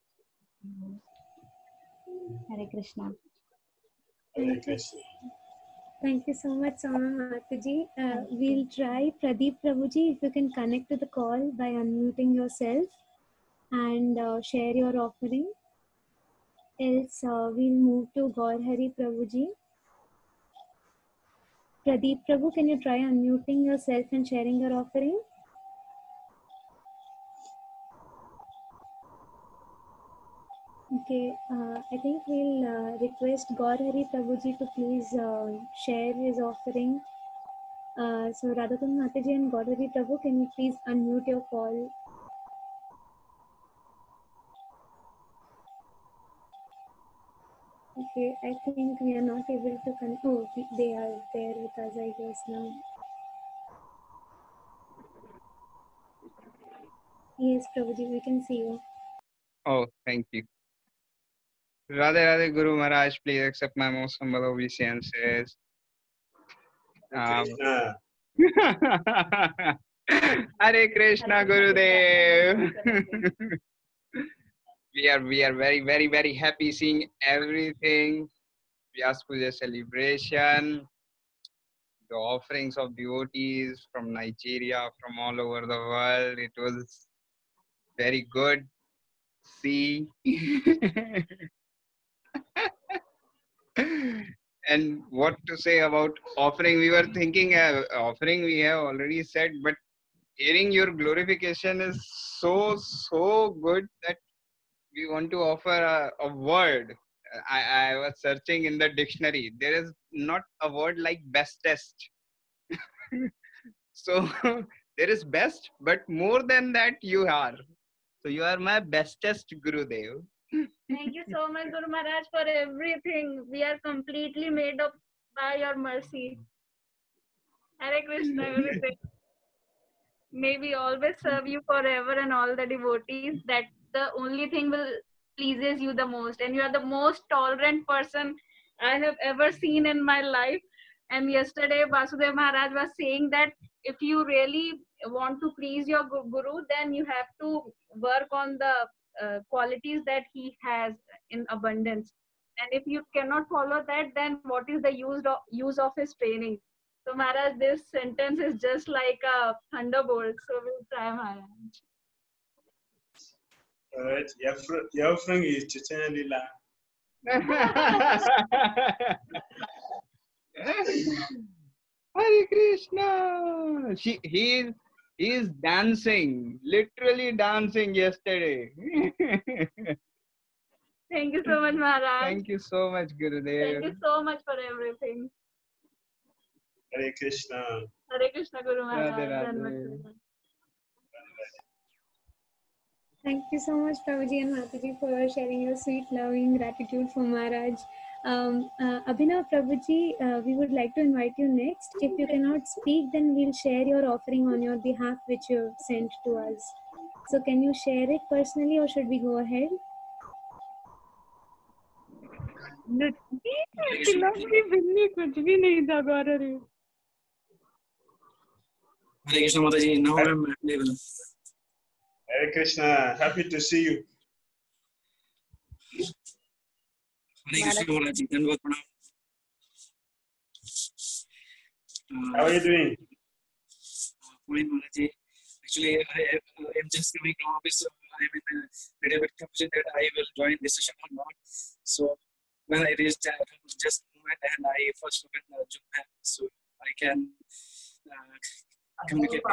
Hare Krishna. Hare Krishna. Thank you so much, Sama Mataji. We'll try Pradeep Prabhuji, if you can connect to the call by unmuting yourself and share your offering. Else, we'll move to Gaur Hari Prabhuji. Pradeep Prabhu, can you try unmuting yourself and sharing your offering? Okay, I think we'll request Gaur Hari Prabhuji to please share his offering. So Radhakund Mataji and Gaur Hari Prabhu, can you please unmute your call? Okay, I think we are not able to connect. Oh, they are there with us, I guess, now. Yes, Prabhuji, we can see you. Oh, thank you. Radhe Radhe Guru Maharaj, please accept my most humble obeisances. Hare Krishna Gurudev. we are very, very, very happy seeing everything. Vyas Puja celebration, the offerings of devotees from Nigeria, from all over the world. It was very good. See. And what to say about offering? We were thinking offering we have already said, but hearing your glorification is so good that we want to offer a word. I was searching in the dictionary. There is not a word like bestest. So there is best, but more than that you are. So you are my bestest Gurudev. Thank you so much, Guru Maharaj, for everything. We are completely made up by your mercy. Hare Krishna, Gurudev. May we always serve you forever and all the devotees. That's the only thing will pleases you the most. And you are the most tolerant person I have ever seen in my life. And yesterday, Vasudev Maharaj was saying that if you really want to please your Guru, then you have to work on the qualities that he has in abundance. And if you cannot follow that, then what is the use of his training? So Maharaj, this sentence is just like a thunderbolt. So we'll try, Maharaj. All right. Your offering is Chaitanya Lila. Hare Krishna. He is dancing, literally dancing yesterday. Thank you so much, Maharaj. Thank you so much, Gurudev. Thank you so much for everything. Hare Krishna. Hare Krishna, Guru Maharaj. Radhe Radhe. Thank you so much, Prabhuji and Mataji, for sharing your sweet, loving gratitude for Maharaj. Abhinav, Prabhuji, we would like to invite you next. If you cannot speak, then we'll share your offering on your behalf, which you sent to us. So can you share it personally, or should we go ahead? Hare Krishna Mataji, now I'm available. Hare Krishna, happy to see you. Hare Krishna Mataji, Dandavat Pranam. How are you doing? Fine, Mataji. Actually, I am just coming from office, so I'm in a little bit confusion that I will join this session or not. So when I reached just a moment and I first opened the Zoom app, so I can communicate.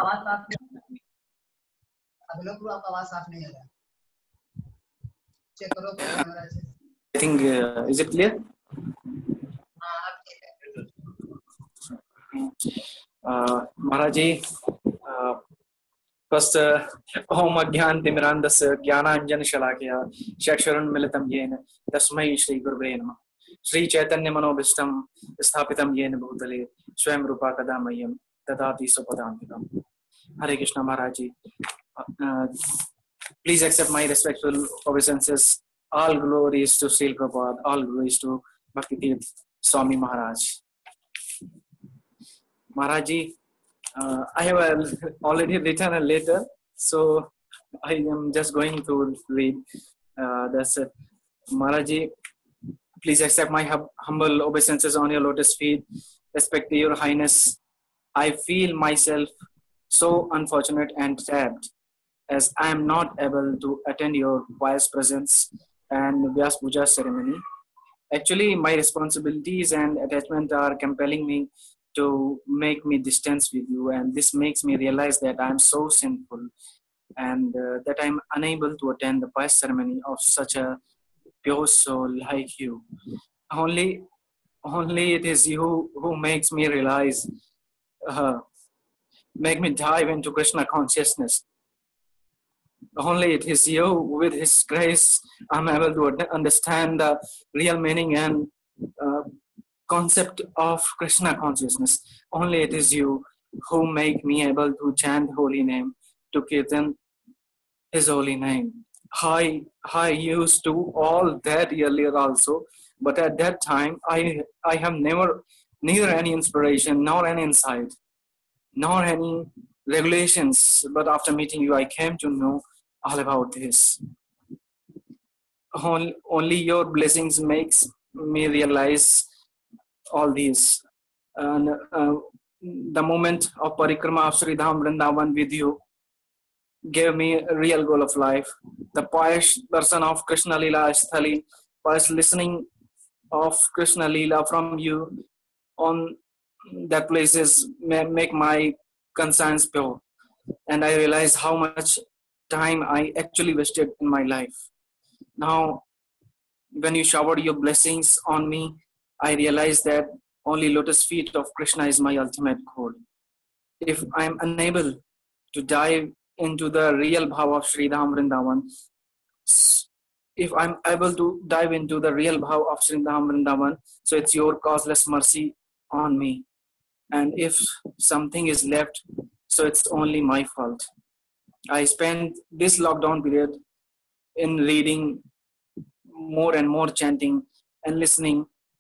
I think, is it clear? Maharaji, first, Om Agyan Timirandas Jnananjana Shalakya Shaksharan Militam Yena Tasmai Shri Gurve Namah Shri Chaitanya Manobhishtam Sthapitam Yena Bhutale Swayam Rupa Kadamayam Tadati Supadantikam. Hare Krishna Maharaji. Please accept my respectful obeisances. All glories to Srila Prabhupada, all glories to Bhaktivedanta Swami Maharaj. Maharaji, I have already written a letter, so I am just going to read. That's it. Maharaji, please accept my humble obeisances on your lotus feet. Respect your highness. I feel myself so unfortunate and trapped, as I am not able to attend your pious presence and Vyas Puja ceremony. Actually, my responsibilities and attachment are compelling me to make me distance with you, and this makes me realize that I am so sinful and that I am unable to attend the pious ceremony of such a pure soul like you. Only it is you who makes me realize, make me dive into Krishna consciousness. Only it is you, with His grace, I'm able to understand the real meaning and concept of Krishna consciousness. Only it is you who make me able to chant holy name, to kirtan His holy name. I used to all that earlier also, but at that time I have neither any inspiration, nor any insight, nor any regulations. But after meeting you, I came to know all about this. Only your blessings makes me realize all these. And the moment of parikrama of Sri Dham Vrindavan with you gave me a real goal of life. The pious darshan of Krishna Leela Sthali, pious listening of Krishna Leela from you on that places make my conscience pure. And I realize how much time I actually wasted in my life. Now, when you showered your blessings on me, I realize that only lotus feet of Krishna is my ultimate goal. If I am unable to dive into the real bhav of Sri Dham Vrindavan, if I'm able to dive into the real bhav of Sri Dham Vrindavan, so it's your causeless mercy on me. And if something is left, so it's only my fault. I spent this lockdown period in reading more and more, chanting and listening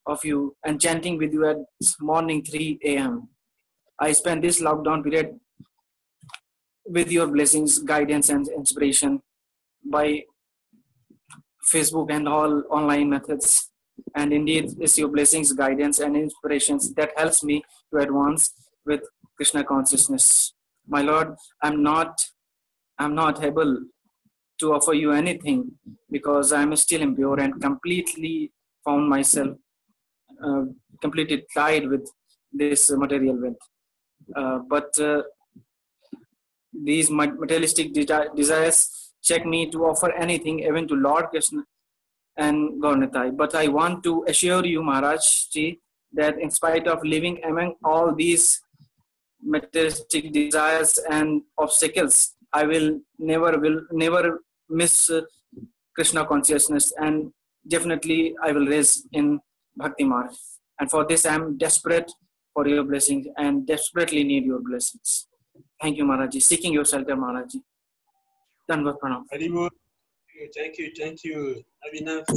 of you and chanting with you at morning 3 a.m. I spent this lockdown period with your blessings, guidance, and inspiration by Facebook and all online methods. And indeed, it's your blessings, guidance, and inspirations that helps me to advance with Krishna consciousness. My Lord, I'm not able to offer you anything because I'm still impure and completely found myself completely tied with this material wealth. But these materialistic desires check me to offer anything, even to Lord Krishna and Gaurnitai. But I want to assure you, Maharaj Ji, that in spite of living among all these materialistic desires and obstacles, I will never miss Krishna consciousness, and definitely I will raise in Bhakti Marg. And for this, I am desperate for your blessings and desperately need your blessings. Thank you, Maharaj Ji. Seeking your shelter, Maharaj Ji. Dandavat pranam. Haribol. Thank you. Abhinav.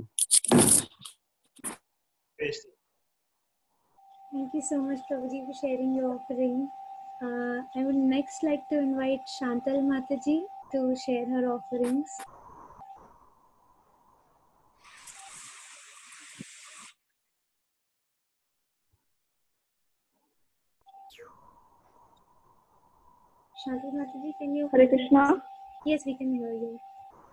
Thank you so much, Prabhuji, for sharing your offering. I would next like to invite Shantal Mataji to share her offerings. Shantal Mataji, can you? Hare Krishna. Yes, we can hear you.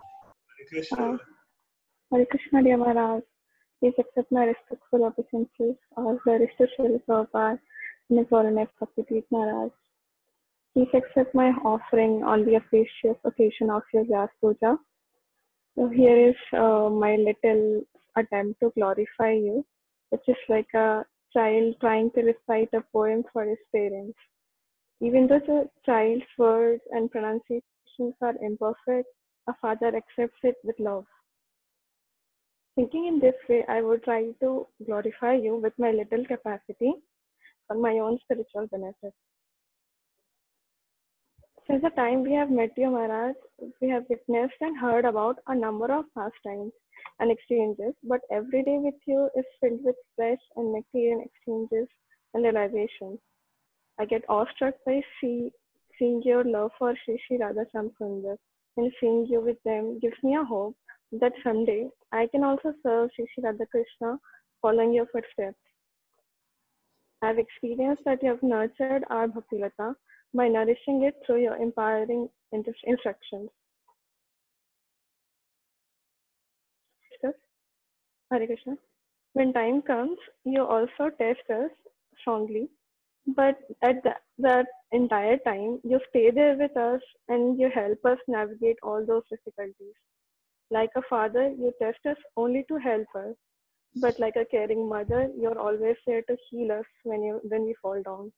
Hare Krishna, dear Maharaj. Please accept my respectful obeisances as the Rishta Srila Prabhupada and His Holiness Bhakti Maharaj. Please accept my offering on the auspicious occasion of your Vyas Puja. So here is my little attempt to glorify you, which is like a child trying to recite a poem for his parents. Even though the child's words and pronunciations are imperfect, a father accepts it with love. Thinking in this way, I would try to glorify you with my little capacity for my own spiritual benefit. Since the time we have met you, Maharaj, we have witnessed and heard about a number of pastimes and exchanges, but every day with you is filled with fresh and nectarian exchanges and realizations. I get awestruck by seeing your love for Shri Shri Radha Sundar, and seeing you with them gives me a hope that someday I can also serve Shri Shri Radha Krishna following your footsteps. I have experienced that you have nurtured our Bhaktilata by nourishing it through your empowering instructions. Hare Krishna. When time comes, you also test us strongly, but at that entire time, you stay there with us and you help us navigate all those difficulties. Like a father, you test us only to help us, but like a caring mother, you're always there to heal us when we fall down.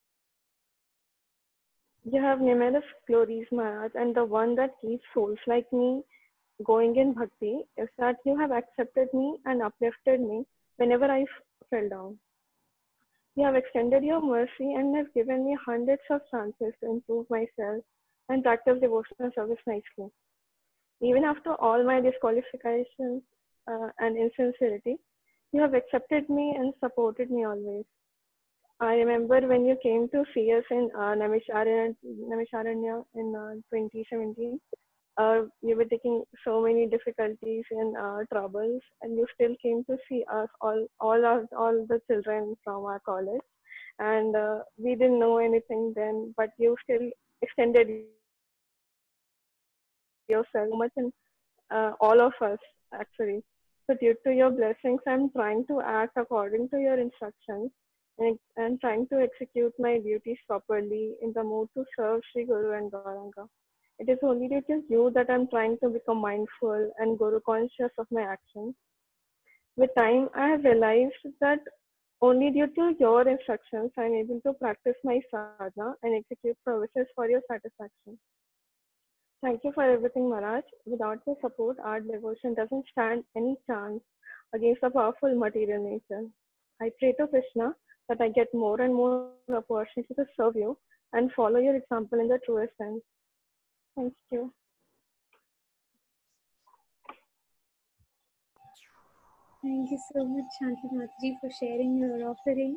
You have numerous glories, Maharaj, and the one that keeps souls like me going in bhakti is that you have accepted me and uplifted me whenever I fell down. You have extended your mercy and have given me hundreds of chances to improve myself and practice devotional service nicely. Even after all my disqualifications and insincerity, you have accepted me and supported me always. I remember when you came to see us in Naimisharanya in 2017. You were taking so many difficulties and troubles, and you still came to see us, all the children from our college. And we didn't know anything then, but you still extended yourself so much, and all of us actually. So due to your blessings, I'm trying to act according to your instructions and trying to execute my duties properly in the mood to serve Sri Guru and Gauranga. It is only due to you that I'm trying to become mindful and Guru conscious of my actions. With time, I have realized that only due to your instructions, I'm able to practice my sadhana and execute services for your satisfaction. Thank you for everything, Maharaj. Without your support, our devotion doesn't stand any chance against the powerful material nature. I pray to Krishna that I get more and more opportunity to serve you and follow your example in the truest sense. Thank you. Thank you so much, Shanti Mataji, for sharing your offering.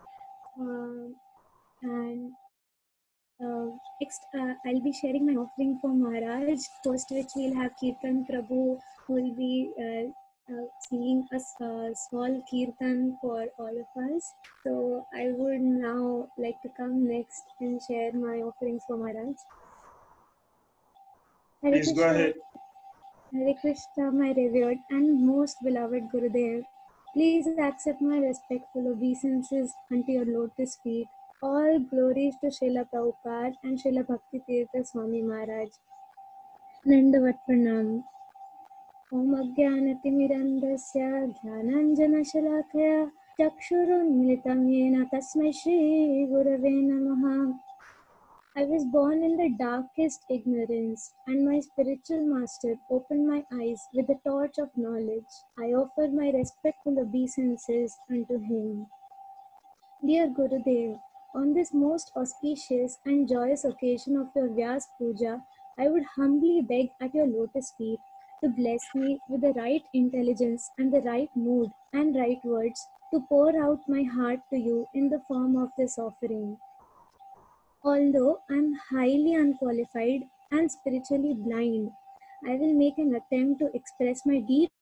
And next, I'll be sharing my offering for Maharaj, post which we'll have Kirtan Prabhu, who will be singing a small Kirtan for all of us. So I would now like to come next and share my offerings for Maharaj. Hare Please go Krishna. ahead. Hare Krishna, my revered and most beloved Gurudev. Please accept my respectful obeisances unto your lotus feet. All glories to Srila Prabhupada and Srila Bhakti Tirtha Swami Maharaj. Nandavat Pranam. Om Ajnanatimirandasya Jnananjanashalakaya Chakshurunmilitam Yena Tasmai Shri Gurave Namaha. I was born in the darkest ignorance, and my spiritual master opened my eyes with the torch of knowledge. I offer my respectful obeisances unto him. Dear Gurudev, on this most auspicious and joyous occasion of your Vyas Puja, I would humbly beg at your lotus feet to bless me with the right intelligence and the right mood and right words to pour out my heart to you in the form of this offering. Although I am highly unqualified and spiritually blind, I will make an attempt to express my deep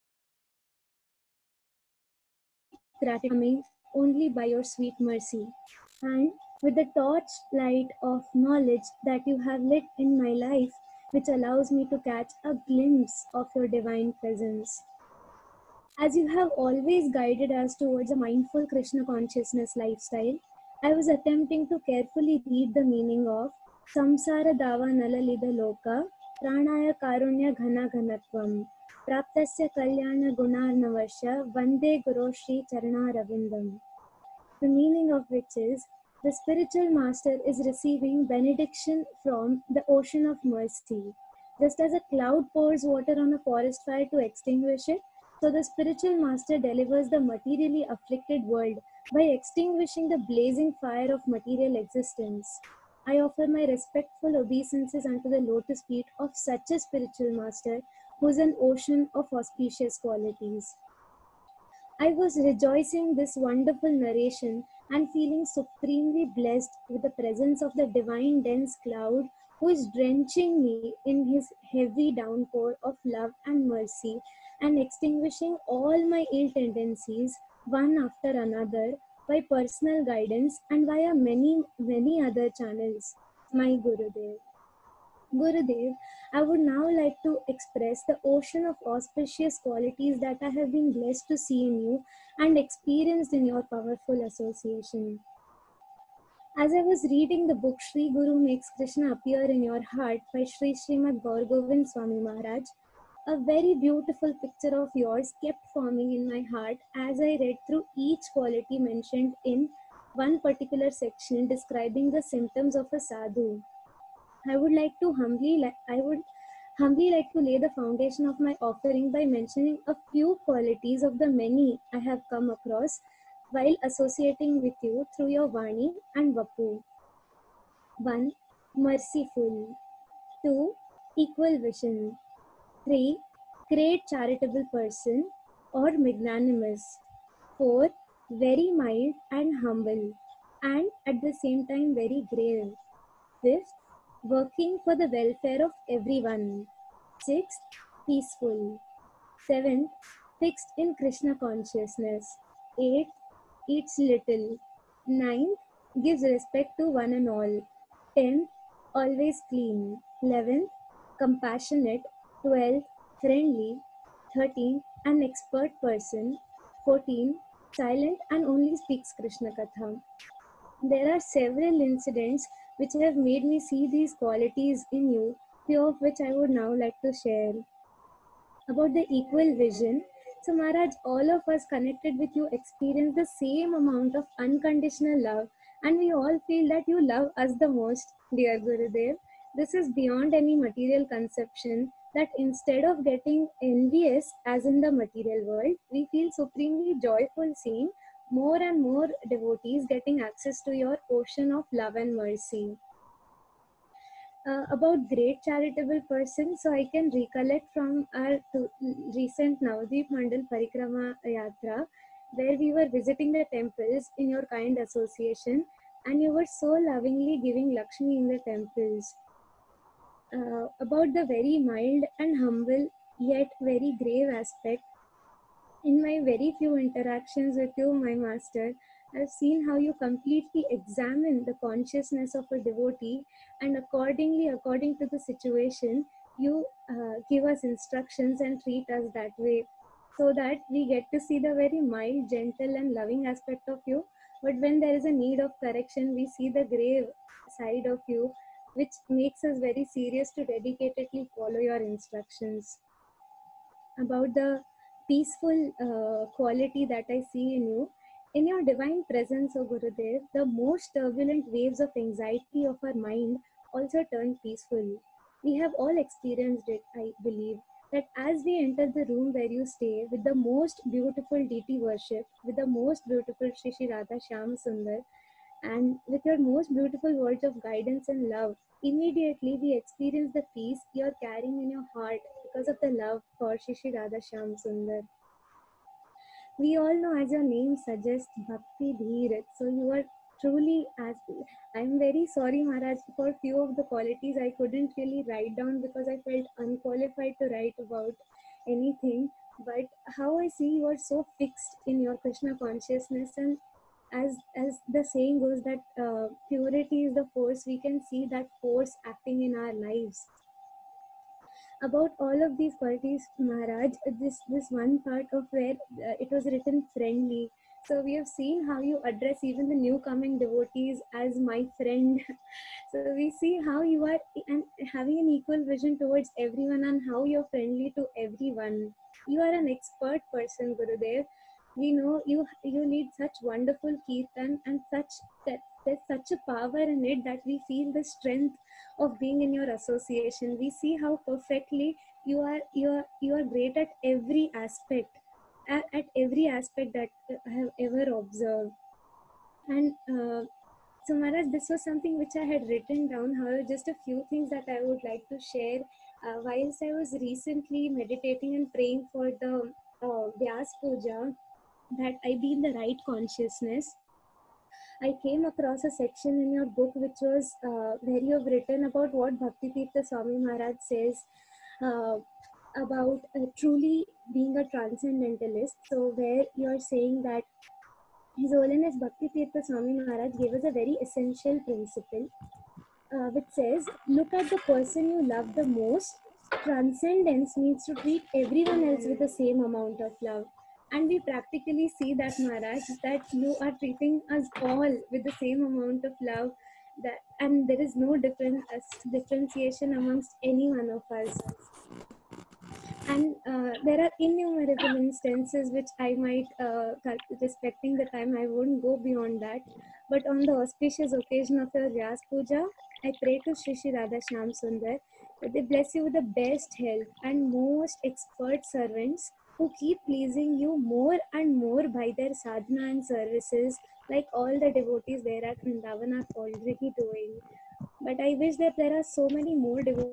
gratitude only by your sweet mercy. And with the torch light of knowledge that you have lit in my life, which allows me to catch a glimpse of your divine presence. As you have always guided us towards a mindful Krishna consciousness lifestyle, I was attempting to carefully read the meaning of Samsara Dava Nalalida Loka Pranaya Karunya Ghana Ghanatvam Praptasya Kalyana Gunarnavasya Vande Guru Shri Charana Ravindam. The meaning of which is, the spiritual master is receiving benediction from the ocean of mercy. Just as a cloud pours water on a forest fire to extinguish it, so the spiritual master delivers the materially afflicted world by extinguishing the blazing fire of material existence. I offer my respectful obeisances unto the lotus feet of such a spiritual master who is an ocean of auspicious qualities. I was rejoicing this wonderful narration and feeling supremely blessed with the presence of the divine dense cloud who is drenching me in his heavy downpour of love and mercy and extinguishing all my ill tendencies one after another by personal guidance and via many other channels. My Gurudev. Gurudev, I would now like to express the ocean of auspicious qualities that I have been blessed to see in you and experienced in your powerful association. As I was reading the book Sri Guru Makes Krishna Appear in Your Heart by Sri Srimad Gaur Govind Swami Maharaj, a very beautiful picture of yours kept forming in my heart as I read through each quality mentioned in one particular section describing the symptoms of a sadhu. I would humbly like to lay the foundation of my offering by mentioning a few qualities of the many I have come across while associating with you through your Vani and Vapu. 1. Merciful. 2. Equal vision. 3. Great charitable person or magnanimous. 4. Very mild and humble and at the same time very grave. 5th. Working for the welfare of everyone. 6th, peaceful. 7th, fixed in Krishna consciousness. 8th, eats little. 9th, gives respect to one and all. 10th, always clean. 11th, compassionate. 12th, friendly. 13th, an expert person. 14th, silent and only speaks Krishna Katha. There are several incidents which have made me see these qualities in you, few of which I would now like to share. About the equal vision, so Maharaj, all of us connected with you experience the same amount of unconditional love, and we all feel that you love us the most, dear Gurudev. This is beyond any material conception, that instead of getting envious as in the material world, we feel supremely joyful seeing more and more devotees getting access to your ocean of love and mercy. About great charitable persons, so I can recollect from our recent Navdeep Mandal Parikrama Yatra, where we were visiting the temples in your kind association, and you were so lovingly giving Lakshmi in the temples. About the very mild and humble yet very grave aspect, in my very few interactions with you, my master, I've seen how you completely examine the consciousness of a devotee, and accordingly, according to the situation, you give us instructions and treat us that way, so that we get to see the very mild, gentle, and loving aspect of you. But when there is a need of correction, we see the grave side of you, which makes us very serious to dedicatedly follow your instructions. About the peaceful quality that I see in you. In your divine presence, O Gurudev, the most turbulent waves of anxiety of our mind also turn peaceful. We have all experienced it, I believe, that as we enter the room where you stay with the most beautiful deity worship, with the most beautiful Shri Shri Radha Shyam Sundar, and with your most beautiful words of guidance and love, immediately we experience the peace you are carrying in your heart because of the love for Shri Shri Radha Shyam Sundar. We all know, as your name suggests, Bhakti Dheer. So you are truly, as I'm very sorry, Maharaj, for few of the qualities I couldn't really write down because I felt unqualified to write about anything. But how I see you are so fixed in your Krishna consciousness, and as the saying goes that purity is the force, we can see that force acting in our lives. About all of these qualities, Maharaj, this one part of where it was written friendly. So we have seen how you address even the new coming devotees as my friend. So we see how you are and having an equal vision towards everyone, and how you're friendly to everyone. You are an expert person, Gurudev. We know you lead such wonderful kirtan, and there's such a power in it that we feel the strength of being in your association. We see how perfectly you are great at every aspect, at every aspect that I have ever observed. And so Maharaj, this was something which I had written down. However, just a few things that I would like to share. Whilst I was recently meditating and praying for the Vyas Puja, that I be in the right consciousness, I came across a section in your book which was where you have written about what Bhakti Tirtha Swami Maharaj says about truly being a transcendentalist. So where you are saying that His Holiness Bhakti Tirtha Swami Maharaj gave us a very essential principle which says, look at the person you love the most. Transcendence means to treat everyone else with the same amount of love. And we practically see that, Maharaj, that you are treating us all with the same amount of love, and there is no differentiation amongst any one of us. And there are innumerable instances which I might, respecting the time, I won't go beyond that. But on the auspicious occasion of your Vyas Puja, I pray to Shri Shri Radha Shyam Sundar that they bless you with the best health and most expert servants who keep pleasing you more and more by their sadhana and services, like all the devotees there at Vrindavan are already doing. But I wish that there are so many more devotees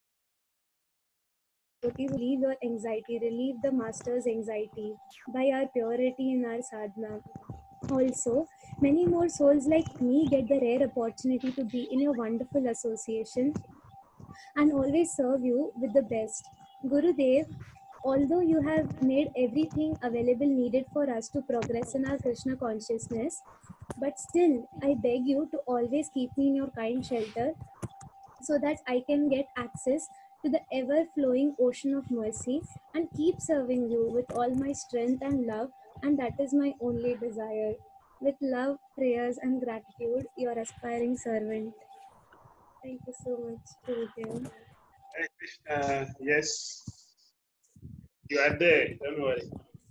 relieve your anxiety, relieve the master's anxiety by our purity in our sadhana. Also, many more souls like me get the rare opportunity to be in your wonderful association and always serve you with the best. Gurudev, although you have made everything available needed for us to progress in our Krishna consciousness, but still, I beg you to always keep me in your kind shelter so that I can get access to the ever-flowing ocean of mercy and keep serving you with all my strength and love, and that is my only desire. With love, prayers, and gratitude, your aspiring servant. Thank you so much, Gurudev. Hare Krishna, yes, you are there, don't worry.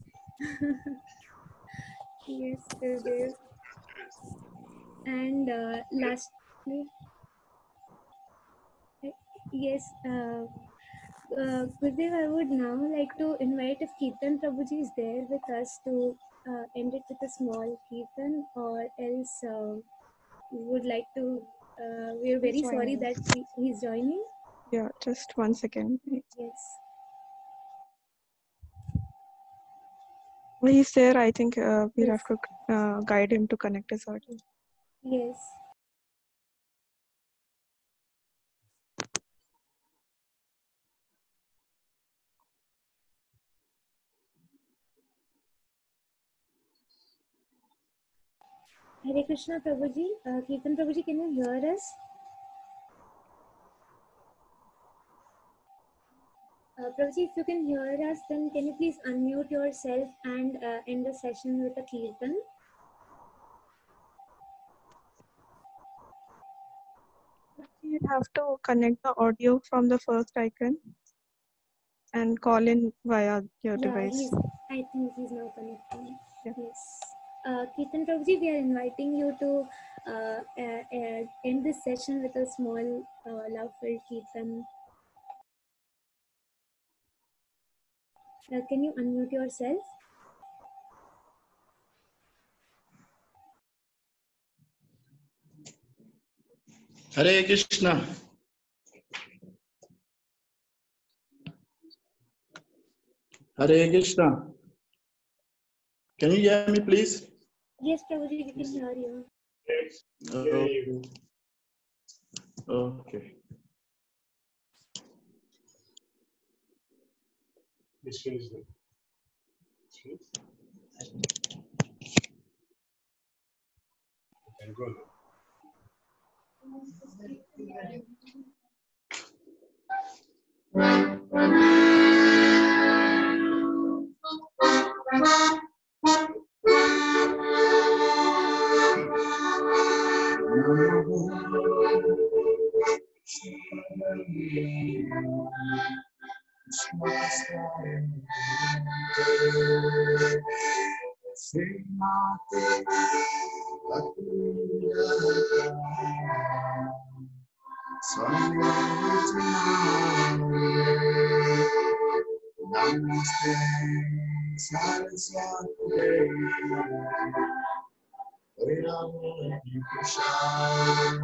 Yes, Gurudev. And lastly, yes, Gurudev, I would now like to invite, if Kirtan Prabhuji is there with us, to end it with a small Kirtan, or else we would like to We are very He's sorry joining. that he's joining. Yeah, just 1 second. Yes. He's there. I think we Yes. have to guide him to connect his audio. Yes. Hare Krishna Prabhuji. Kirtan Prabhuji, can you hear us? Prabhuji, if you can hear us, then can you please unmute yourself and end the session with a Kirtan? You have to connect the audio from the first icon and call in via your device. I think he's now connecting. Yes. Kirtan Prabhuji, we are inviting you to end this session with a small love-filled Kirtan. Can you unmute yourself? Hare Krishna. Hare Krishna. Can you hear me, please? Yes, Prabhuji, we can hear you. Okay. Okay. Let's finish them. You can go now. Namaste, Saraswati, Vedanta Prasad,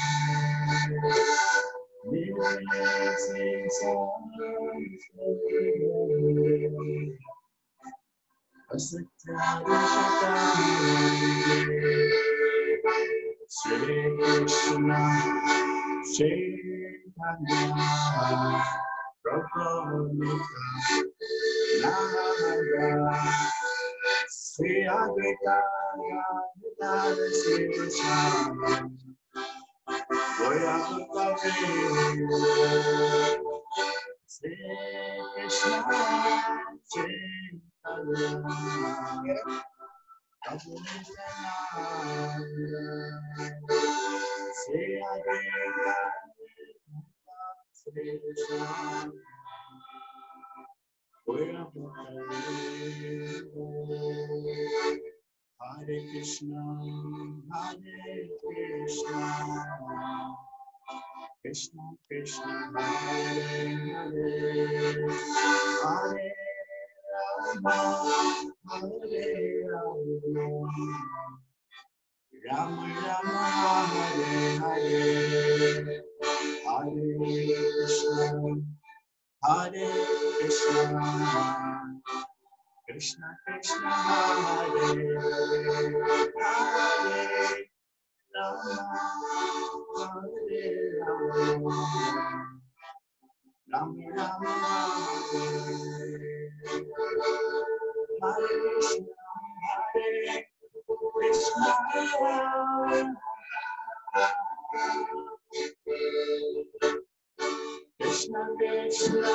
Shri Krishna, Chaitanya, Prabhu Nara, Sri Advaita, Nara, Sri Krishna, Goyakutta, Sri Krishna, Chaitanya, Prabhu Nityananda, Sri Advaita, Sri Krishna, Hare Krishna, Hare Krishna, Krishna Krishna, Hare Hare, Hare Rama, Hare Rama, Rama Rama, Hare Hare, Hare Krishna, Hare Krishna, Krishna Krishna, Hare Hare, Hare Rama, Hare Rama, Rama Rama, Hare Krishna, Hare Krishna, Krishna Krishna,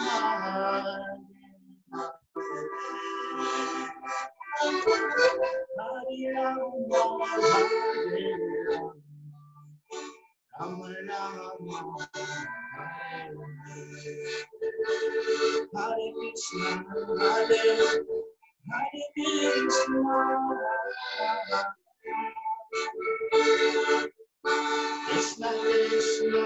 Hare Rama, Hare Rama, Rama Rama, Hare Krishna, Hare Krishna, Krishna Krishna,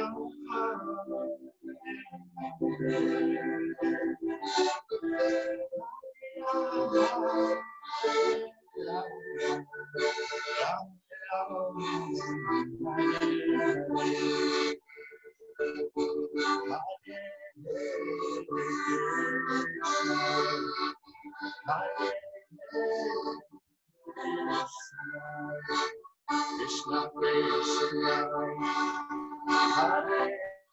Krishna Krishna, Hare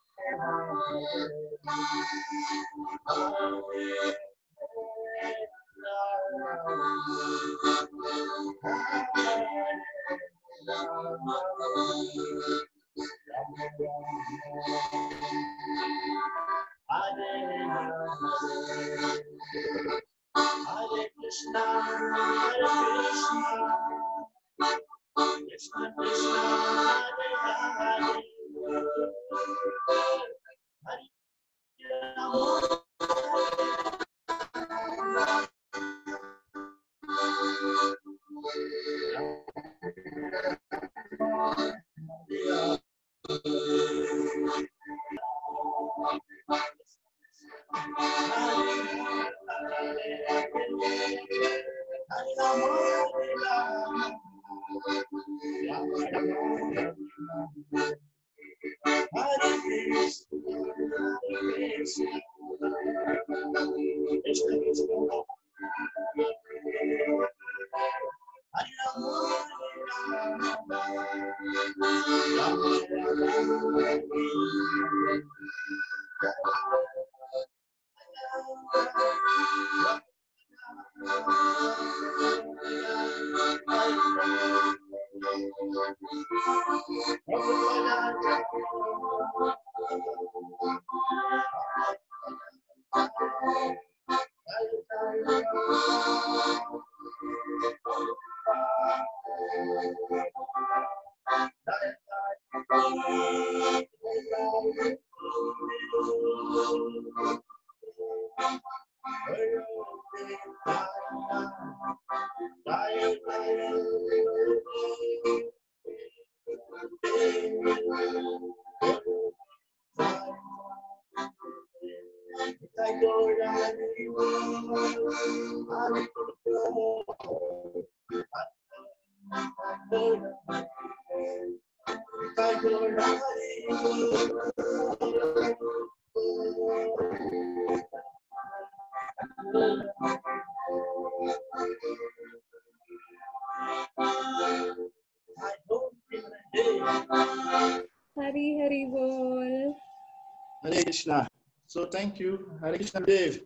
Hare Krishna, Hare Krishna, Krishna Krishna, Hare Hare, Hare Hari Hari Bol. Hare Krishna. So thank you. Hare Krishna Dev.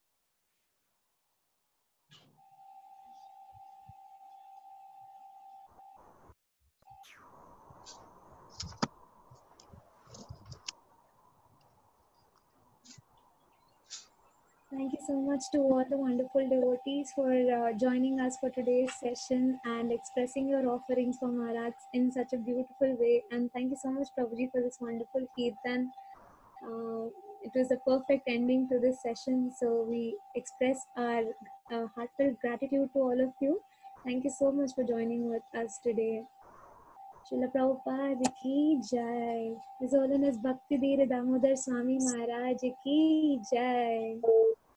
Thank you so much to all the wonderful devotees for joining us for today's session and expressing your offerings for Maharaj in such a beautiful way. And thank you so much, Prabhuji, for this wonderful Kirtan. It was a perfect ending to this session. So we express our heartfelt gratitude to all of you. Thank you so much for joining with us today. Srila Prabhupada ki jai. His Holiness Bhakti Dheera Damodar Swami Maharaj ki jai.